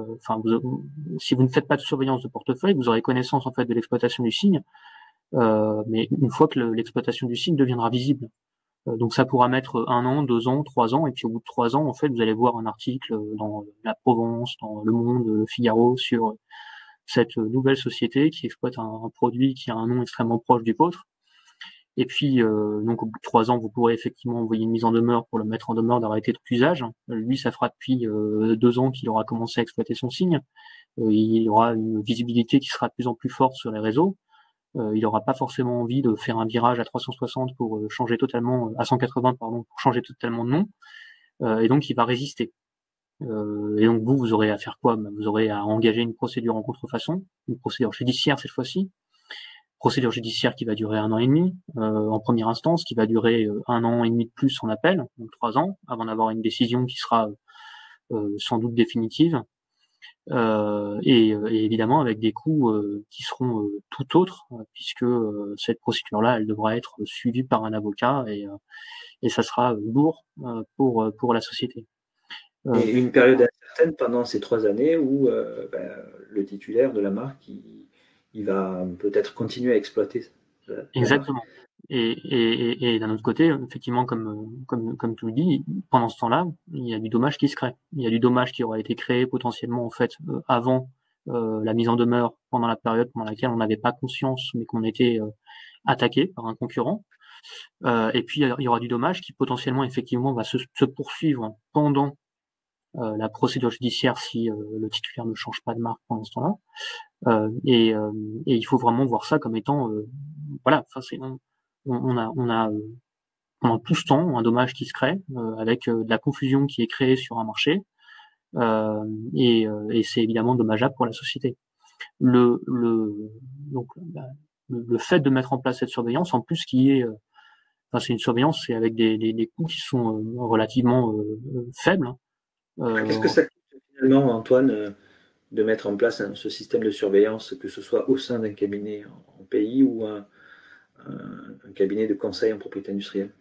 Si vous ne faites pas de surveillance de portefeuille, vous aurez connaissance en fait de l'exploitation du signe, mais une fois que l'exploitation du signe deviendra visible. Donc ça pourra mettre 1 an, 2 ans, 3 ans, et puis au bout de 3 ans, en fait, vous allez voir un article dans La Provence, dans Le Monde, Le Figaro, sur cette nouvelle société qui exploite un produit qui a un nom extrêmement proche du vôtre. Et puis, donc au bout de 3 ans, vous pourrez effectivement envoyer une mise en demeure pour le mettre en demeure d'arrêter tout usage. Lui, ça fera depuis 2 ans qu'il aura commencé à exploiter son signe. Il aura une visibilité qui sera de plus en plus forte sur les réseaux. Il n'aura pas forcément envie de faire un virage à 360 pour changer totalement, à 180 pardon, pour changer totalement de nom. Et donc il va résister. Et donc vous aurez à faire quoi? Vous aurez à engager une procédure en contrefaçon, une procédure judiciaire cette fois-ci. Procédure judiciaire qui va durer 1 an et demi en première instance, qui va durer 1 an et demi de plus en appel, donc 3 ans, avant d'avoir une décision qui sera sans doute définitive. Et évidemment avec des coûts qui seront tout autres, puisque cette procédure-là, elle devra être suivie par un avocat et ça sera lourd pour la société. Et une période incertaine pendant ces 3 années où le titulaire de la marque, il va peut-être continuer à exploiter. Exactement. Et d'un autre côté, effectivement, comme tu le dis, pendant ce temps-là, il y a du dommage qui se crée. Il y a du dommage qui aura été créé potentiellement en fait avant la mise en demeure, pendant la période pendant laquelle on n'avait pas conscience, mais qu'on était attaqué par un concurrent. Et puis il y aura du dommage qui potentiellement effectivement va se poursuivre pendant la procédure judiciaire si le titulaire ne change pas de marque pendant ce temps-là. Et il faut vraiment voir ça comme étant voilà, enfin on a pendant tout ce temps un dommage qui se crée avec de la confusion qui est créée sur un marché et c'est évidemment dommageable pour la société. Donc, le fait de mettre en place cette surveillance, en plus qui est, c'est une surveillance, c'est avec des coûts qui sont relativement faibles. Qu'est-ce que ça coûte finalement, Antoine, de mettre en place ce système de surveillance, que ce soit au sein d'un cabinet en pays ou un cabinet de conseil en propriété industrielle?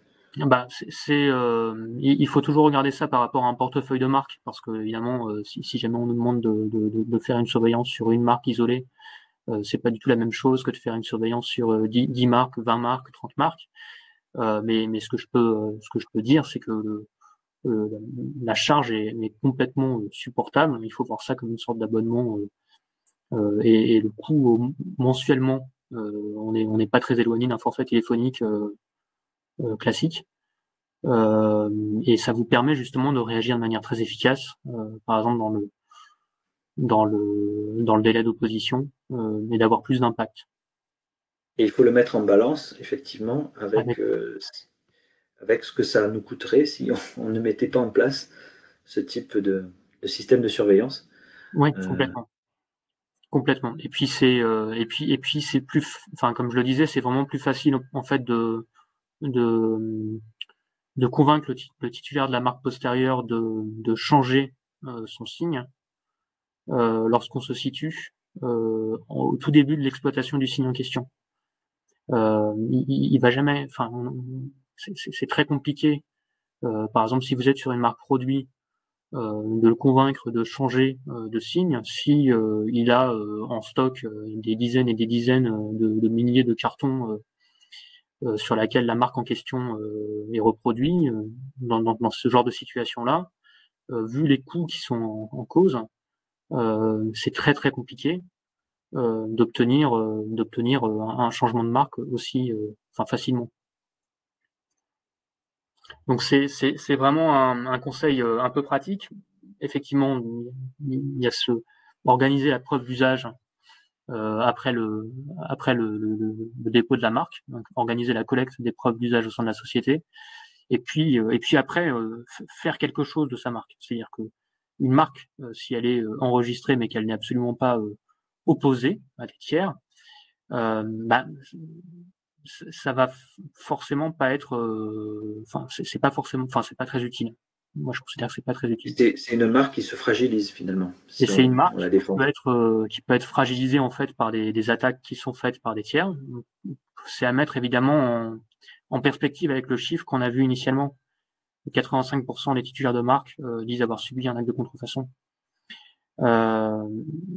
Il faut toujours regarder ça par rapport à un portefeuille de marque, parce que évidemment, si jamais on nous demande de faire une surveillance sur une marque isolée, c'est pas du tout la même chose que de faire une surveillance sur 10 marques, 20 marques, 30 marques. Mais ce que je peux dire, c'est que la charge est complètement supportable. Il faut voir ça comme une sorte d'abonnement, et le coût mensuellement, on n'est pas très éloigné d'un forfait téléphonique classique. Et ça vous permet justement de réagir de manière très efficace, par exemple dans le délai d'opposition, et d'avoir plus d'impact. Et il faut le mettre en balance, effectivement, Avec, avec ce que ça nous coûterait si on ne mettait pas en place ce type de système de surveillance. ouais, Euh, complètement. Et puis c'est enfin comme je le disais, c'est vraiment plus facile en fait de convaincre le titulaire de la marque postérieure de changer son signe lorsqu'on se situe au tout début de l'exploitation du signe en question. Il va jamais, enfin, c'est très compliqué. Par exemple, si vous êtes sur une marque produit, de le convaincre de changer de signe si il a en stock des dizaines et des dizaines de milliers de cartons sur laquelle la marque en question est reproduit. Dans ce genre de situation-là, vu les coûts qui sont en cause, c'est très très compliqué d'obtenir un changement de marque aussi facilement. Donc c'est vraiment un conseil un peu pratique. Effectivement, il y a organiser la preuve d'usage après le dépôt de la marque, donc organiser la collecte des preuves d'usage au sein de la société, et puis après faire quelque chose de sa marque. C'est-à-dire que une marque, si elle est enregistrée mais qu'elle n'est absolument pas opposée à des tiers, bah, ça va forcément pas être, c'est pas forcément, c'est pas très utile. Moi, je considère que c'est pas très utile. c'est une marque qui se fragilise finalement, Et si c'est une on marque la défend. qui peut être fragilisée en fait par des attaques qui sont faites par des tiers. C'est à mettre évidemment en perspective avec le chiffre qu'on a vu initialement. 85% des titulaires de marque disent avoir subi un acte de contrefaçon. Euh,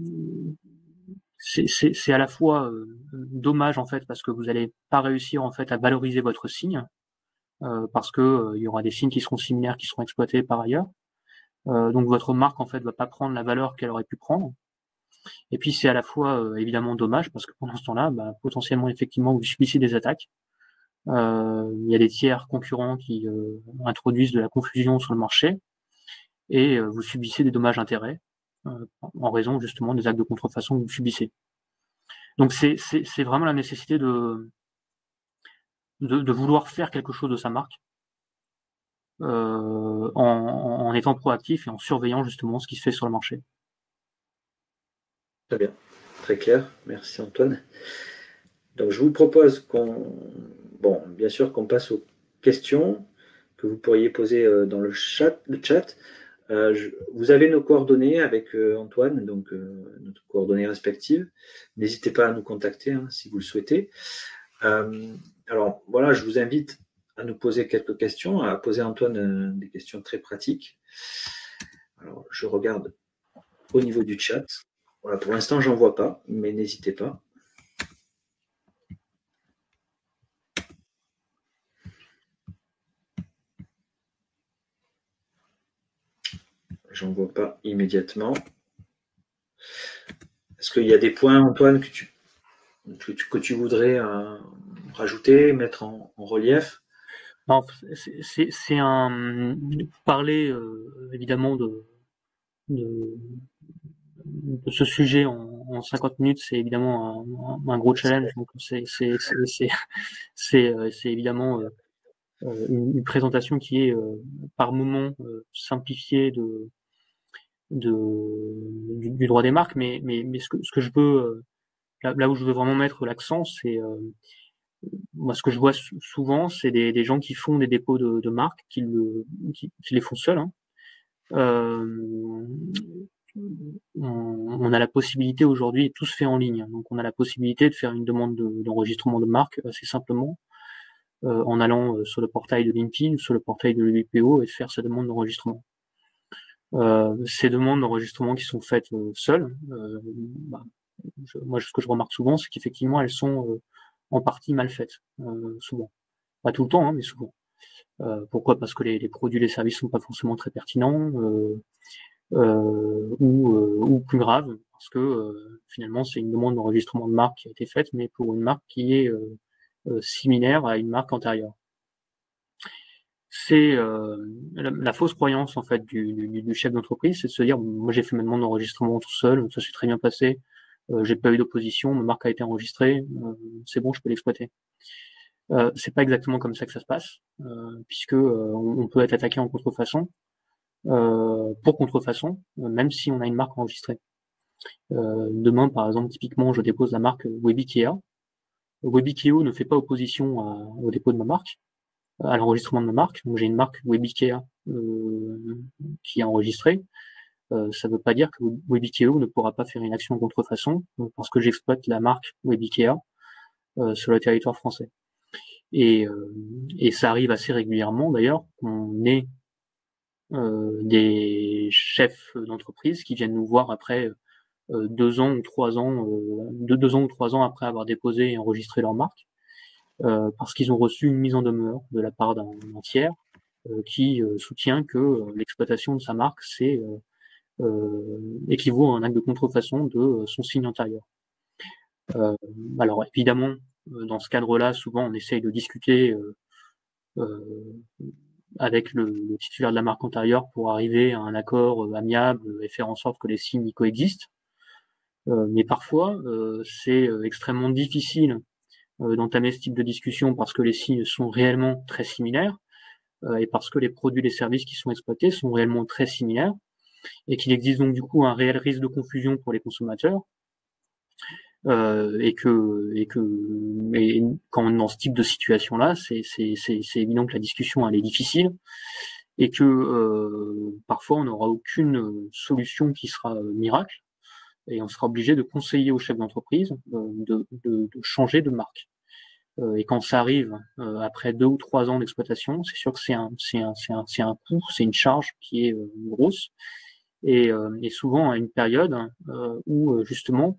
c'est à la fois dommage en fait parce que vous n'allez pas réussir en fait à valoriser votre signe parce que il y aura des signes qui seront similaires qui seront exploités par ailleurs. Donc votre marque en fait va pas prendre la valeur qu'elle aurait pu prendre. Et puis c'est à la fois évidemment dommage parce que pendant ce temps-là, potentiellement effectivement vous subissez des attaques. Il y a des tiers concurrents qui introduisent de la confusion sur le marché et vous subissez des dommages-intérêts en raison justement des actes de contrefaçon que vous subissez. Donc c'est vraiment la nécessité de vouloir faire quelque chose de sa marque en étant proactif et en surveillant justement ce qui se fait sur le marché. Très bien, très clair. Merci Antoine. Donc je vous propose bien sûr qu'on passe aux questions que vous pourriez poser dans le chat. Vous avez nos coordonnées avec Antoine, donc notre coordonnées respectives. N'hésitez pas à nous contacter si vous le souhaitez. Alors voilà, je vous invite à nous poser quelques questions, à poser à Antoine des questions très pratiques. Alors je regarde au niveau du chat. Voilà, pour l'instant, j'en vois pas, mais n'hésitez pas. J'en vois pas immédiatement. Est-ce qu'il y a des points, Antoine, que tu voudrais rajouter, mettre en relief? Non, c'est parler évidemment de, de ce sujet en 50 minutes, c'est évidemment un gros challenge. Donc c'est évidemment une présentation qui est par moment simplifiée du du droit des marques, mais ce que je veux là où je veux vraiment mettre l'accent, c'est moi ce que je vois souvent, c'est des gens qui font des dépôts de marques, qui les font seuls. Hein. Euh, on a la possibilité aujourd'hui, et tout se fait en ligne, donc on a la possibilité de faire une demande d'enregistrement de marque assez simplement en allant sur le portail de l'INPI ou sur le portail de l'UIPO et de faire sa demande d'enregistrement. Ces demandes d'enregistrement qui sont faites seules, moi ce que je remarque souvent, c'est qu'effectivement elles sont en partie mal faites, souvent. Pas tout le temps, hein, mais souvent. Pourquoi? Parce que les produits, les services sont pas forcément très pertinents, ou plus grave, parce que finalement c'est une demande d'enregistrement de marque qui a été faite, mais pour une marque qui est similaire à une marque antérieure. C'est la fausse croyance en fait du chef d'entreprise, c'est de se dire moi j'ai fait ma demande d'enregistrement tout seul, ça s'est très bien passé, j'ai pas eu d'opposition, ma marque a été enregistrée, c'est bon, je peux l'exploiter. C'est pas exactement comme ça que ça se passe, puisque on peut être attaqué en contrefaçon, pour contrefaçon, même si on a une marque enregistrée. Demain, par exemple, typiquement, je dépose la marque WebIKEA. WebIKEA ne fait pas opposition au dépôt de ma marque, à l'enregistrement de ma marque. Donc j'ai une marque WebIKEA qui est enregistrée. Ça ne veut pas dire que WebIKEA ne pourra pas faire une action en contrefaçon parce que j'exploite la marque WebIKEA sur le territoire français. Et ça arrive assez régulièrement d'ailleurs qu'on ait des chefs d'entreprise qui viennent nous voir après 2 ans ou 3 ans, 2 ans ou 3 ans après avoir déposé et enregistré leur marque, parce qu'ils ont reçu une mise en demeure de la part d'un tiers qui soutient que l'exploitation de sa marque c'est équivaut à un acte de contrefaçon de son signe antérieur. Alors évidemment, dans ce cadre-là, souvent on essaye de discuter avec le titulaire de la marque antérieure pour arriver à un accord amiable et faire en sorte que les signes y coexistent. Mais parfois, c'est extrêmement difficile d'entamer ce type de discussion parce que les signes sont réellement très similaires et parce que les produits et les services qui sont exploités sont réellement très similaires et qu'il existe donc du coup un réel risque de confusion pour les consommateurs et quand on est dans ce type de situation-là, c'est évident que la discussion elle est difficile et que parfois on n'aura aucune solution qui sera miracle et on sera obligé de conseiller aux chefs d'entreprise de changer de marque. Et quand ça arrive après 2 ou 3 ans d'exploitation, c'est sûr que c'est un coût, c'est une charge qui est grosse et souvent à une période où justement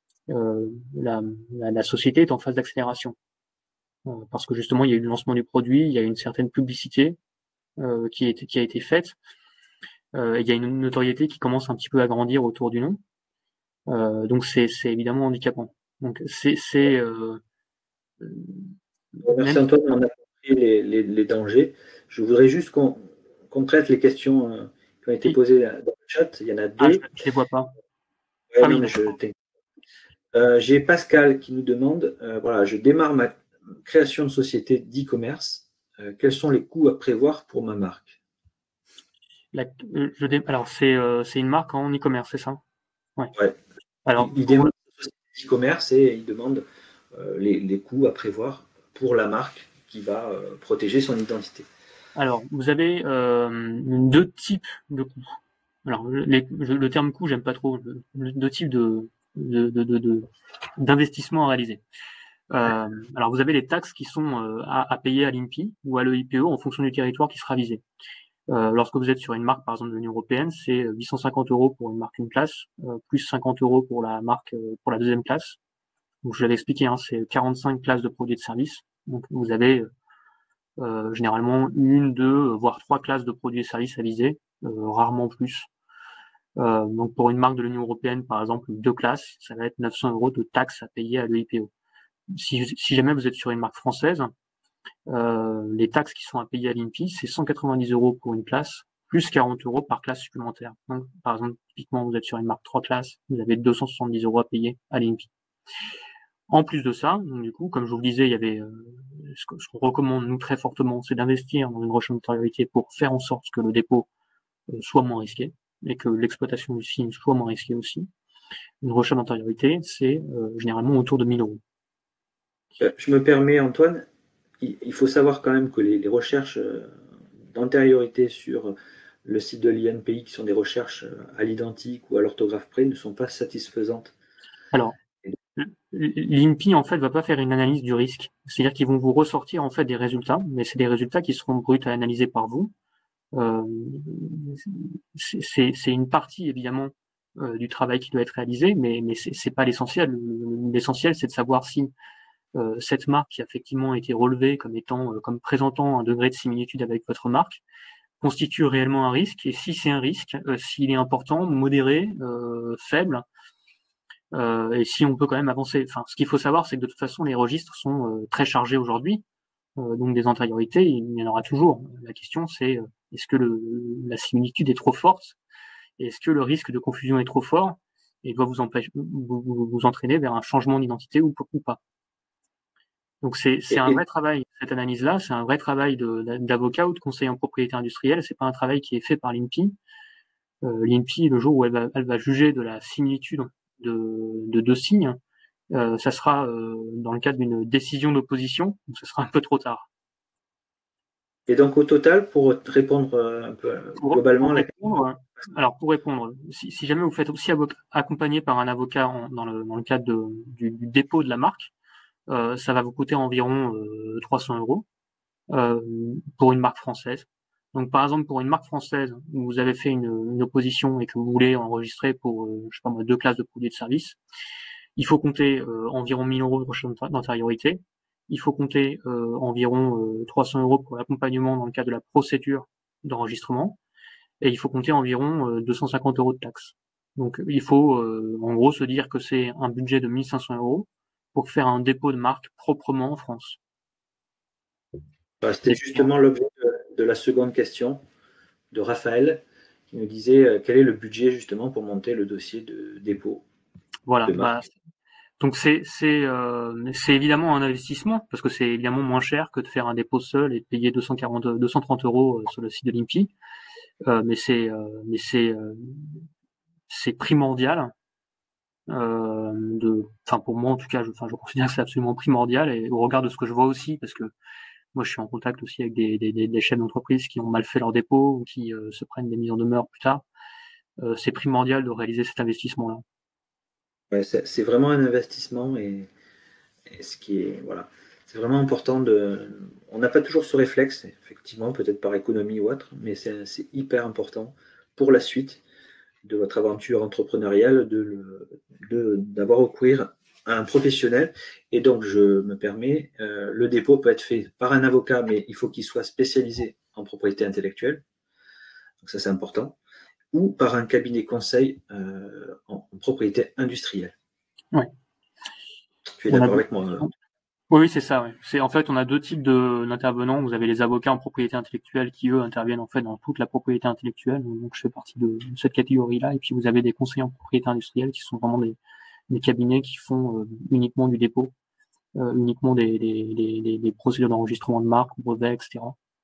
la société est en phase d'accélération parce que justement il y a eu le lancement du produit, il y a une certaine publicité qui a été faite, il y a une notoriété qui commence un petit peu à grandir autour du nom, donc c'est évidemment handicapant. Donc merci Antoine, on a compris les dangers. Je voudrais juste qu'on traite les questions qui ont été posées dans le chat. Il y en a 2. Je les vois pas. Ouais, ah, non, oui, mais j'ai Pascal qui nous demande, voilà, je démarre ma création de société d'e-commerce. Quels sont les coûts à prévoir pour ma marque? Alors c'est une marque en e-commerce, c'est ça? Ouais. Alors il démarre sa société d'e-commerce et il demande les coûts à prévoir pour la marque qui va protéger son identité. Alors, vous avez 2 types de coûts. Alors, le terme coût, j'aime pas trop. 2 types d'investissements à réaliser. Alors, vous avez les taxes qui sont à payer à l'INPI ou à l'EIPO en fonction du territoire qui sera visé. Lorsque vous êtes sur une marque, par exemple, de l'Union européenne, c'est 850 € pour une marque une classe, plus 50 € pour la marque pour la deuxième classe. Donc, je l'avais expliqué, hein, c'est 45 classes de produits et de services. Donc, vous avez généralement 1, 2, voire 3 classes de produits et services à viser, rarement plus. Donc pour une marque de l'Union européenne, par exemple, 2 classes, ça va être 900 € de taxes à payer à l'EIPO. Si jamais vous êtes sur une marque française, les taxes qui sont à payer à l'INPI, c'est 190 € pour une classe, plus 40 € par classe supplémentaire. Donc, par exemple, typiquement, vous êtes sur une marque 3 classes, vous avez 270 € à payer à l'INPI. En plus de ça, donc du coup, comme je vous le disais, il y avait ce qu'on recommande nous très fortement, c'est d'investir dans une recherche de notoriété pour faire en sorte que le dépôt soit moins risqué. et que l'exploitation du signe soit moins risquée aussi. Une recherche d'antériorité, c'est généralement autour de 1 000 euros. Je me permets, Antoine, il faut savoir quand même que les recherches d'antériorité sur le site de l'INPI, qui sont des recherches à l'identique ou à l'orthographe près, ne sont pas satisfaisantes. Alors, l'INPI, en fait, va pas faire une analyse du risque. C'est-à-dire qu'ils vont vous ressortir, en fait, des résultats, mais c'est des résultats qui seront bruts à analyser par vous. C'est une partie, évidemment, du travail qui doit être réalisé, mais c'est pas l'essentiel. L'essentiel, c'est de savoir si cette marque qui a effectivement été relevée comme étant, comme présentant un degré de similitude avec votre marque, constitue réellement un risque, et si c'est un risque, s'il est important, modéré, faible, et si on peut quand même avancer. Enfin, ce qu'il faut savoir, c'est que de toute façon, les registres sont très chargés aujourd'hui, donc des antériorités, il y en aura toujours. La question, c'est est-ce que la similitude est trop forte, et est-ce que le risque de confusion est trop fort, et doit vous entraîner vers un changement d'identité ou pas. Donc c'est un vrai travail, cette analyse-là, c'est un vrai travail d'avocat ou de conseiller en propriété industrielle, c'est pas un travail qui est fait par l'INPI. L'INPI, le jour où elle va juger de la similitude de deux signes, ça sera dans le cadre d'une décision d'opposition, donc ce sera un peu trop tard. Et donc au total, pour répondre un peu globalement à la question. Alors pour répondre, si jamais vous faites aussi accompagner par un avocat dans le cadre du dépôt de la marque, ça va vous coûter environ 300 euros pour une marque française. Donc par exemple pour une marque française où vous avez fait une opposition et que vous voulez enregistrer pour je sais pas moi 2 classes de produits et de services, il faut compter environ 1 000 euros de recherche d'antériorité. Il faut compter environ 300 euros pour l'accompagnement dans le cadre de la procédure d'enregistrement, et il faut compter environ 250 euros de taxes. Donc il faut en gros se dire que c'est un budget de 1 500 euros pour faire un dépôt de marque proprement en France. C'était justement l'objet de la seconde question de Raphaël, qui nous disait quel est le budget justement pour monter le dossier de dépôt. Voilà. Donc c'est évidemment un investissement, parce que c'est évidemment moins cher que de faire un dépôt seul et de payer 230 euros sur le site de l'INPI. Mais c'est primordial. Enfin pour moi en tout cas, je considère que c'est absolument primordial, et au regard de ce que je vois aussi, parce que moi je suis en contact aussi avec des chefs d'entreprise qui ont mal fait leur dépôt ou qui se prennent des mises en demeure plus tard. C'est primordial de réaliser cet investissement-là. Ouais, c'est vraiment un investissement, et ce qui est voilà, c'est vraiment important on n'a pas toujours ce réflexe, effectivement, peut-être par économie ou autre, mais c'est hyper important pour la suite de votre aventure entrepreneuriale d'avoir recourir à un professionnel. Et donc, je me permets, le dépôt peut être fait par un avocat, mais il faut qu'il soit spécialisé en propriété intellectuelle. Donc ça, c'est important. Ou par un cabinet conseil en propriété industrielle. Ouais. Tu es d'accord avec moi? Oui, c'est ça. Ouais. En fait, on a deux types d'intervenants. Vous avez les avocats en propriété intellectuelle qui, eux, interviennent en fait dans toute la propriété intellectuelle. Donc, je fais partie de cette catégorie-là. Et puis, vous avez des conseillers en propriété industrielle qui sont vraiment des cabinets qui font uniquement du dépôt, uniquement des procédures d'enregistrement de marque, brevets, etc.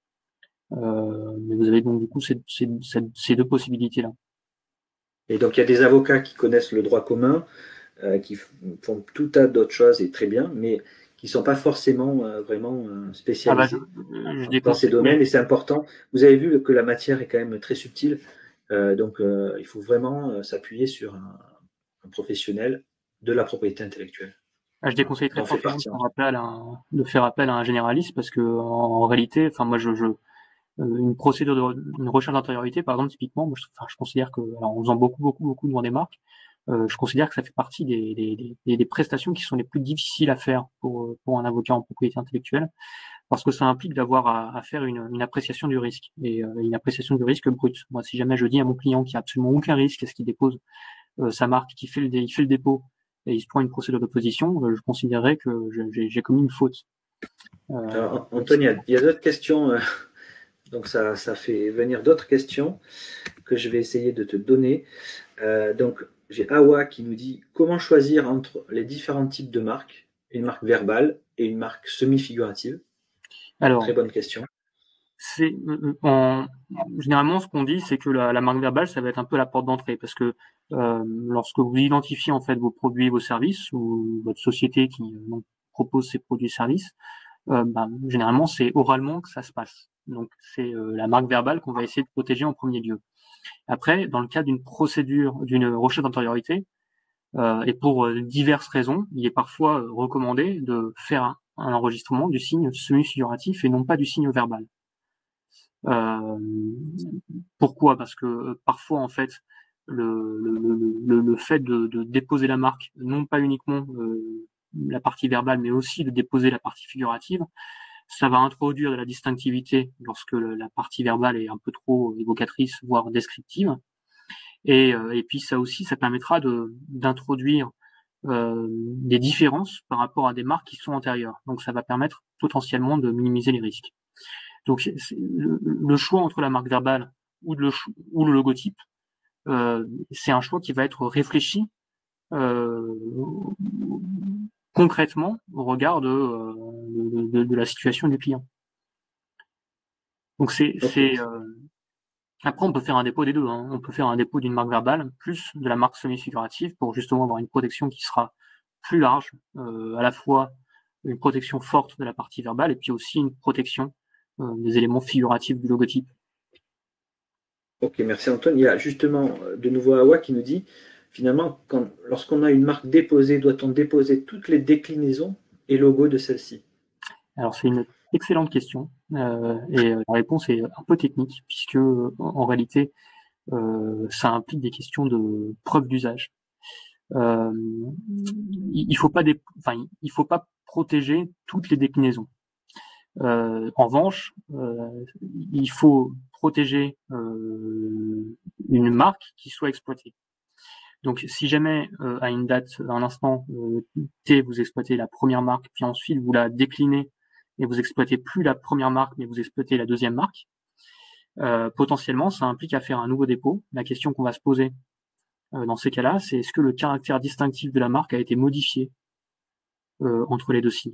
Mais vous avez donc du coup ces deux possibilités-là. Et donc, il y a des avocats qui connaissent le droit commun, qui font tout tas d'autres choses, et très bien, mais qui ne sont pas forcément vraiment spécialisés dans ces domaines, et c'est important. Vous avez vu que la matière est quand même très subtile, donc il faut vraiment s'appuyer sur un professionnel de la propriété intellectuelle. Je déconseille très fortement de faire appel à un généraliste, parce que en réalité, enfin moi une procédure une recherche d'antériorité, par exemple, typiquement, moi, je considère que, alors, en faisant beaucoup devant des marques, je considère que ça fait partie des prestations qui sont les plus difficiles à faire pour un avocat en propriété intellectuelle, parce que ça implique d'avoir à faire une appréciation du risque, et une appréciation du risque brut. Moi, si jamais je dis à mon client qu'il n'y a absolument aucun risque, est-ce qu'il dépose sa marque, il fait le dépôt, et il se prend une procédure d'opposition, je considérerais que j'ai commis une faute. Alors, Antoine, il y a d'autres questions, donc ça fait venir d'autres questions que je vais essayer de te donner. Donc, j'ai Awa qui nous dit comment choisir entre les différents types de marques, une marque verbale et une marque semi-figurative. Alors, très bonne question. Généralement, ce qu'on dit, c'est que la marque verbale, ça va être un peu la porte d'entrée, parce que lorsque vous identifiez en fait vos produits, vos services, ou votre société qui propose ses produits et services, généralement, c'est oralement que ça se passe. Donc, c'est la marque verbale qu'on va essayer de protéger en premier lieu. Après, dans le cas d'une procédure, d'une recherche d'antériorité, et pour diverses raisons, il est parfois recommandé de faire un enregistrement du signe semi-figuratif et non pas du signe verbal. Pourquoi? Parce que parfois, en fait, le fait de déposer la marque, non pas uniquement la partie verbale, mais aussi de déposer la partie figurative, ça va introduire de la distinctivité lorsque la partie verbale est un peu trop évocatrice, voire descriptive. Et puis ça aussi, ça permettra d'introduire des différences par rapport à des marques qui sont antérieures. Donc ça va permettre potentiellement de minimiser les risques. Donc le choix entre la marque verbale ou le logotype, c'est un choix qui va être réfléchi concrètement au regard de la situation du client. Donc après on peut faire un dépôt des deux, hein. On peut faire un dépôt d'une marque verbale plus de la marque semi-figurative pour justement avoir une protection qui sera plus large, à la fois une protection forte de la partie verbale et puis aussi une protection des éléments figuratifs du logotype. Ok, merci Antoine. Il y a justement de nouveau Awa qui nous dit, finalement, lorsqu'on a une marque déposée, doit-on déposer toutes les déclinaisons et logos de celle-ci? Alors c'est une excellente question et la réponse est un peu technique puisque en réalité ça implique des questions de preuve d'usage. Il faut pas il faut pas protéger toutes les déclinaisons. En revanche, il faut protéger une marque qui soit exploitée. Donc, si jamais à une date, à un instant T, vous exploitez la première marque, puis ensuite vous la déclinez et vous exploitez plus la première marque, mais vous exploitez la deuxième marque, potentiellement, ça implique à faire un nouveau dépôt. La question qu'on va se poser dans ces cas-là, c'est est-ce que le caractère distinctif de la marque a été modifié entre les deux signes.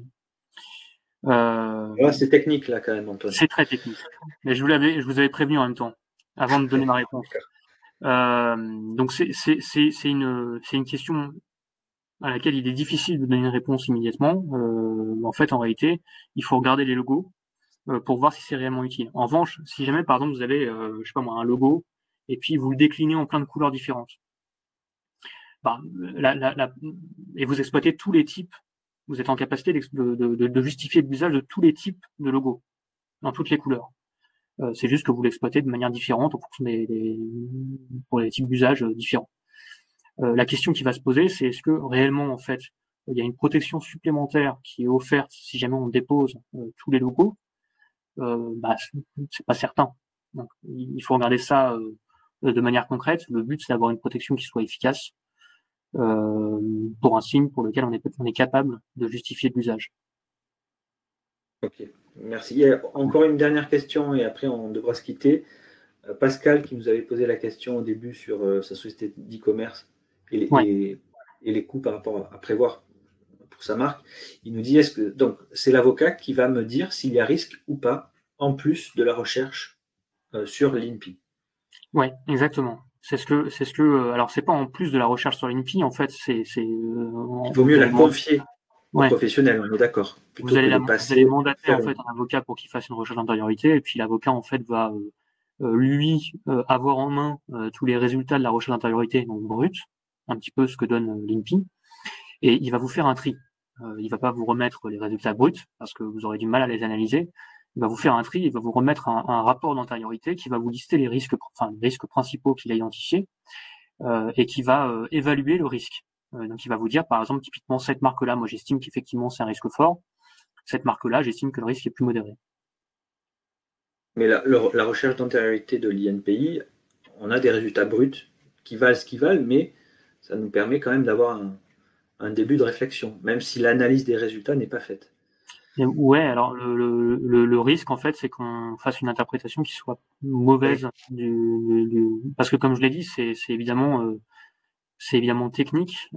C'est technique là quand même, Antoine. C'est très technique. Mais je vous avais prévenu en même temps, avant de donner ma réponse. Donc c'est une question à laquelle il est difficile de donner une réponse immédiatement. En fait, en réalité, il faut regarder les logos pour voir si c'est réellement utile. En revanche, si jamais par exemple vous avez, je sais pas moi, un logo et puis vous le déclinez en plein de couleurs différentes, et vous exploitez tous les types, vous êtes en capacité de justifier l'usage de tous les types de logos dans toutes les couleurs. C'est juste que vous l'exploitez de manière différente en fonction pour les types d'usages différents. La question qui va se poser, c'est est-ce que réellement, en fait, il y a une protection supplémentaire qui est offerte si jamais on dépose tous les logos. C'est pas certain. Donc, il faut regarder ça de manière concrète. Le but, c'est d'avoir une protection qui soit efficace pour un signe pour lequel on est capable de justifier de l'usage. Ok, merci. Il y a encore une dernière question et après on devra se quitter. Pascal qui nous avait posé la question au début sur sa société d'e-commerce et les coûts par rapport à prévoir pour sa marque. Il nous dit donc c'est l'avocat qui va me dire s'il y a risque ou pas en plus de la recherche sur l'INPI. Ouais, exactement. C'est ce que alors c'est pas en plus de la recherche sur l'INPI, en fait, il vaut mieux la confier aux professionnels, on est d'accord. Vous allez mandater en fait un avocat pour qu'il fasse une recherche d'antériorité et puis l'avocat en fait va lui avoir en main tous les résultats de la recherche d'antériorité donc brut, un petit peu ce que donne l'INPI, et il va vous faire un tri. Il va pas vous remettre les résultats bruts parce que vous aurez du mal à les analyser. Il va vous faire un tri, il va vous remettre un rapport d'antériorité qui va vous lister les risques principaux qu'il a identifiés et qui va évaluer le risque. Donc il va vous dire, par exemple, typiquement cette marque-là, moi j'estime qu'effectivement c'est un risque fort. Cette marque-là, j'estime que le risque est plus modéré. Mais la recherche d'antériorité de l'INPI, on a des résultats bruts qui valent ce qu'ils valent, mais ça nous permet quand même d'avoir un début de réflexion, même si l'analyse des résultats n'est pas faite. Ouais, alors le risque en fait, c'est qu'on fasse une interprétation qui soit mauvaise parce que comme je l'ai dit, c'est évidemment technique.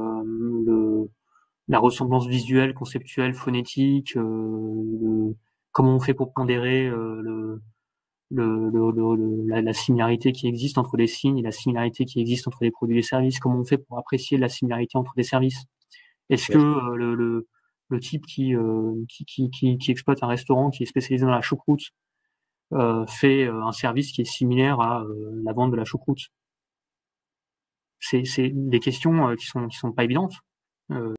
La ressemblance visuelle, conceptuelle, phonétique, comment on fait pour pondérer la similarité qui existe entre les signes et la similarité qui existe entre les produits et les services, comment on fait pour apprécier la similarité entre les services. Est-ce que le type qui exploite un restaurant qui est spécialisé dans la choucroute fait un service qui est similaire à la vente de la choucroute? C'est des questions qui sont pas évidentes.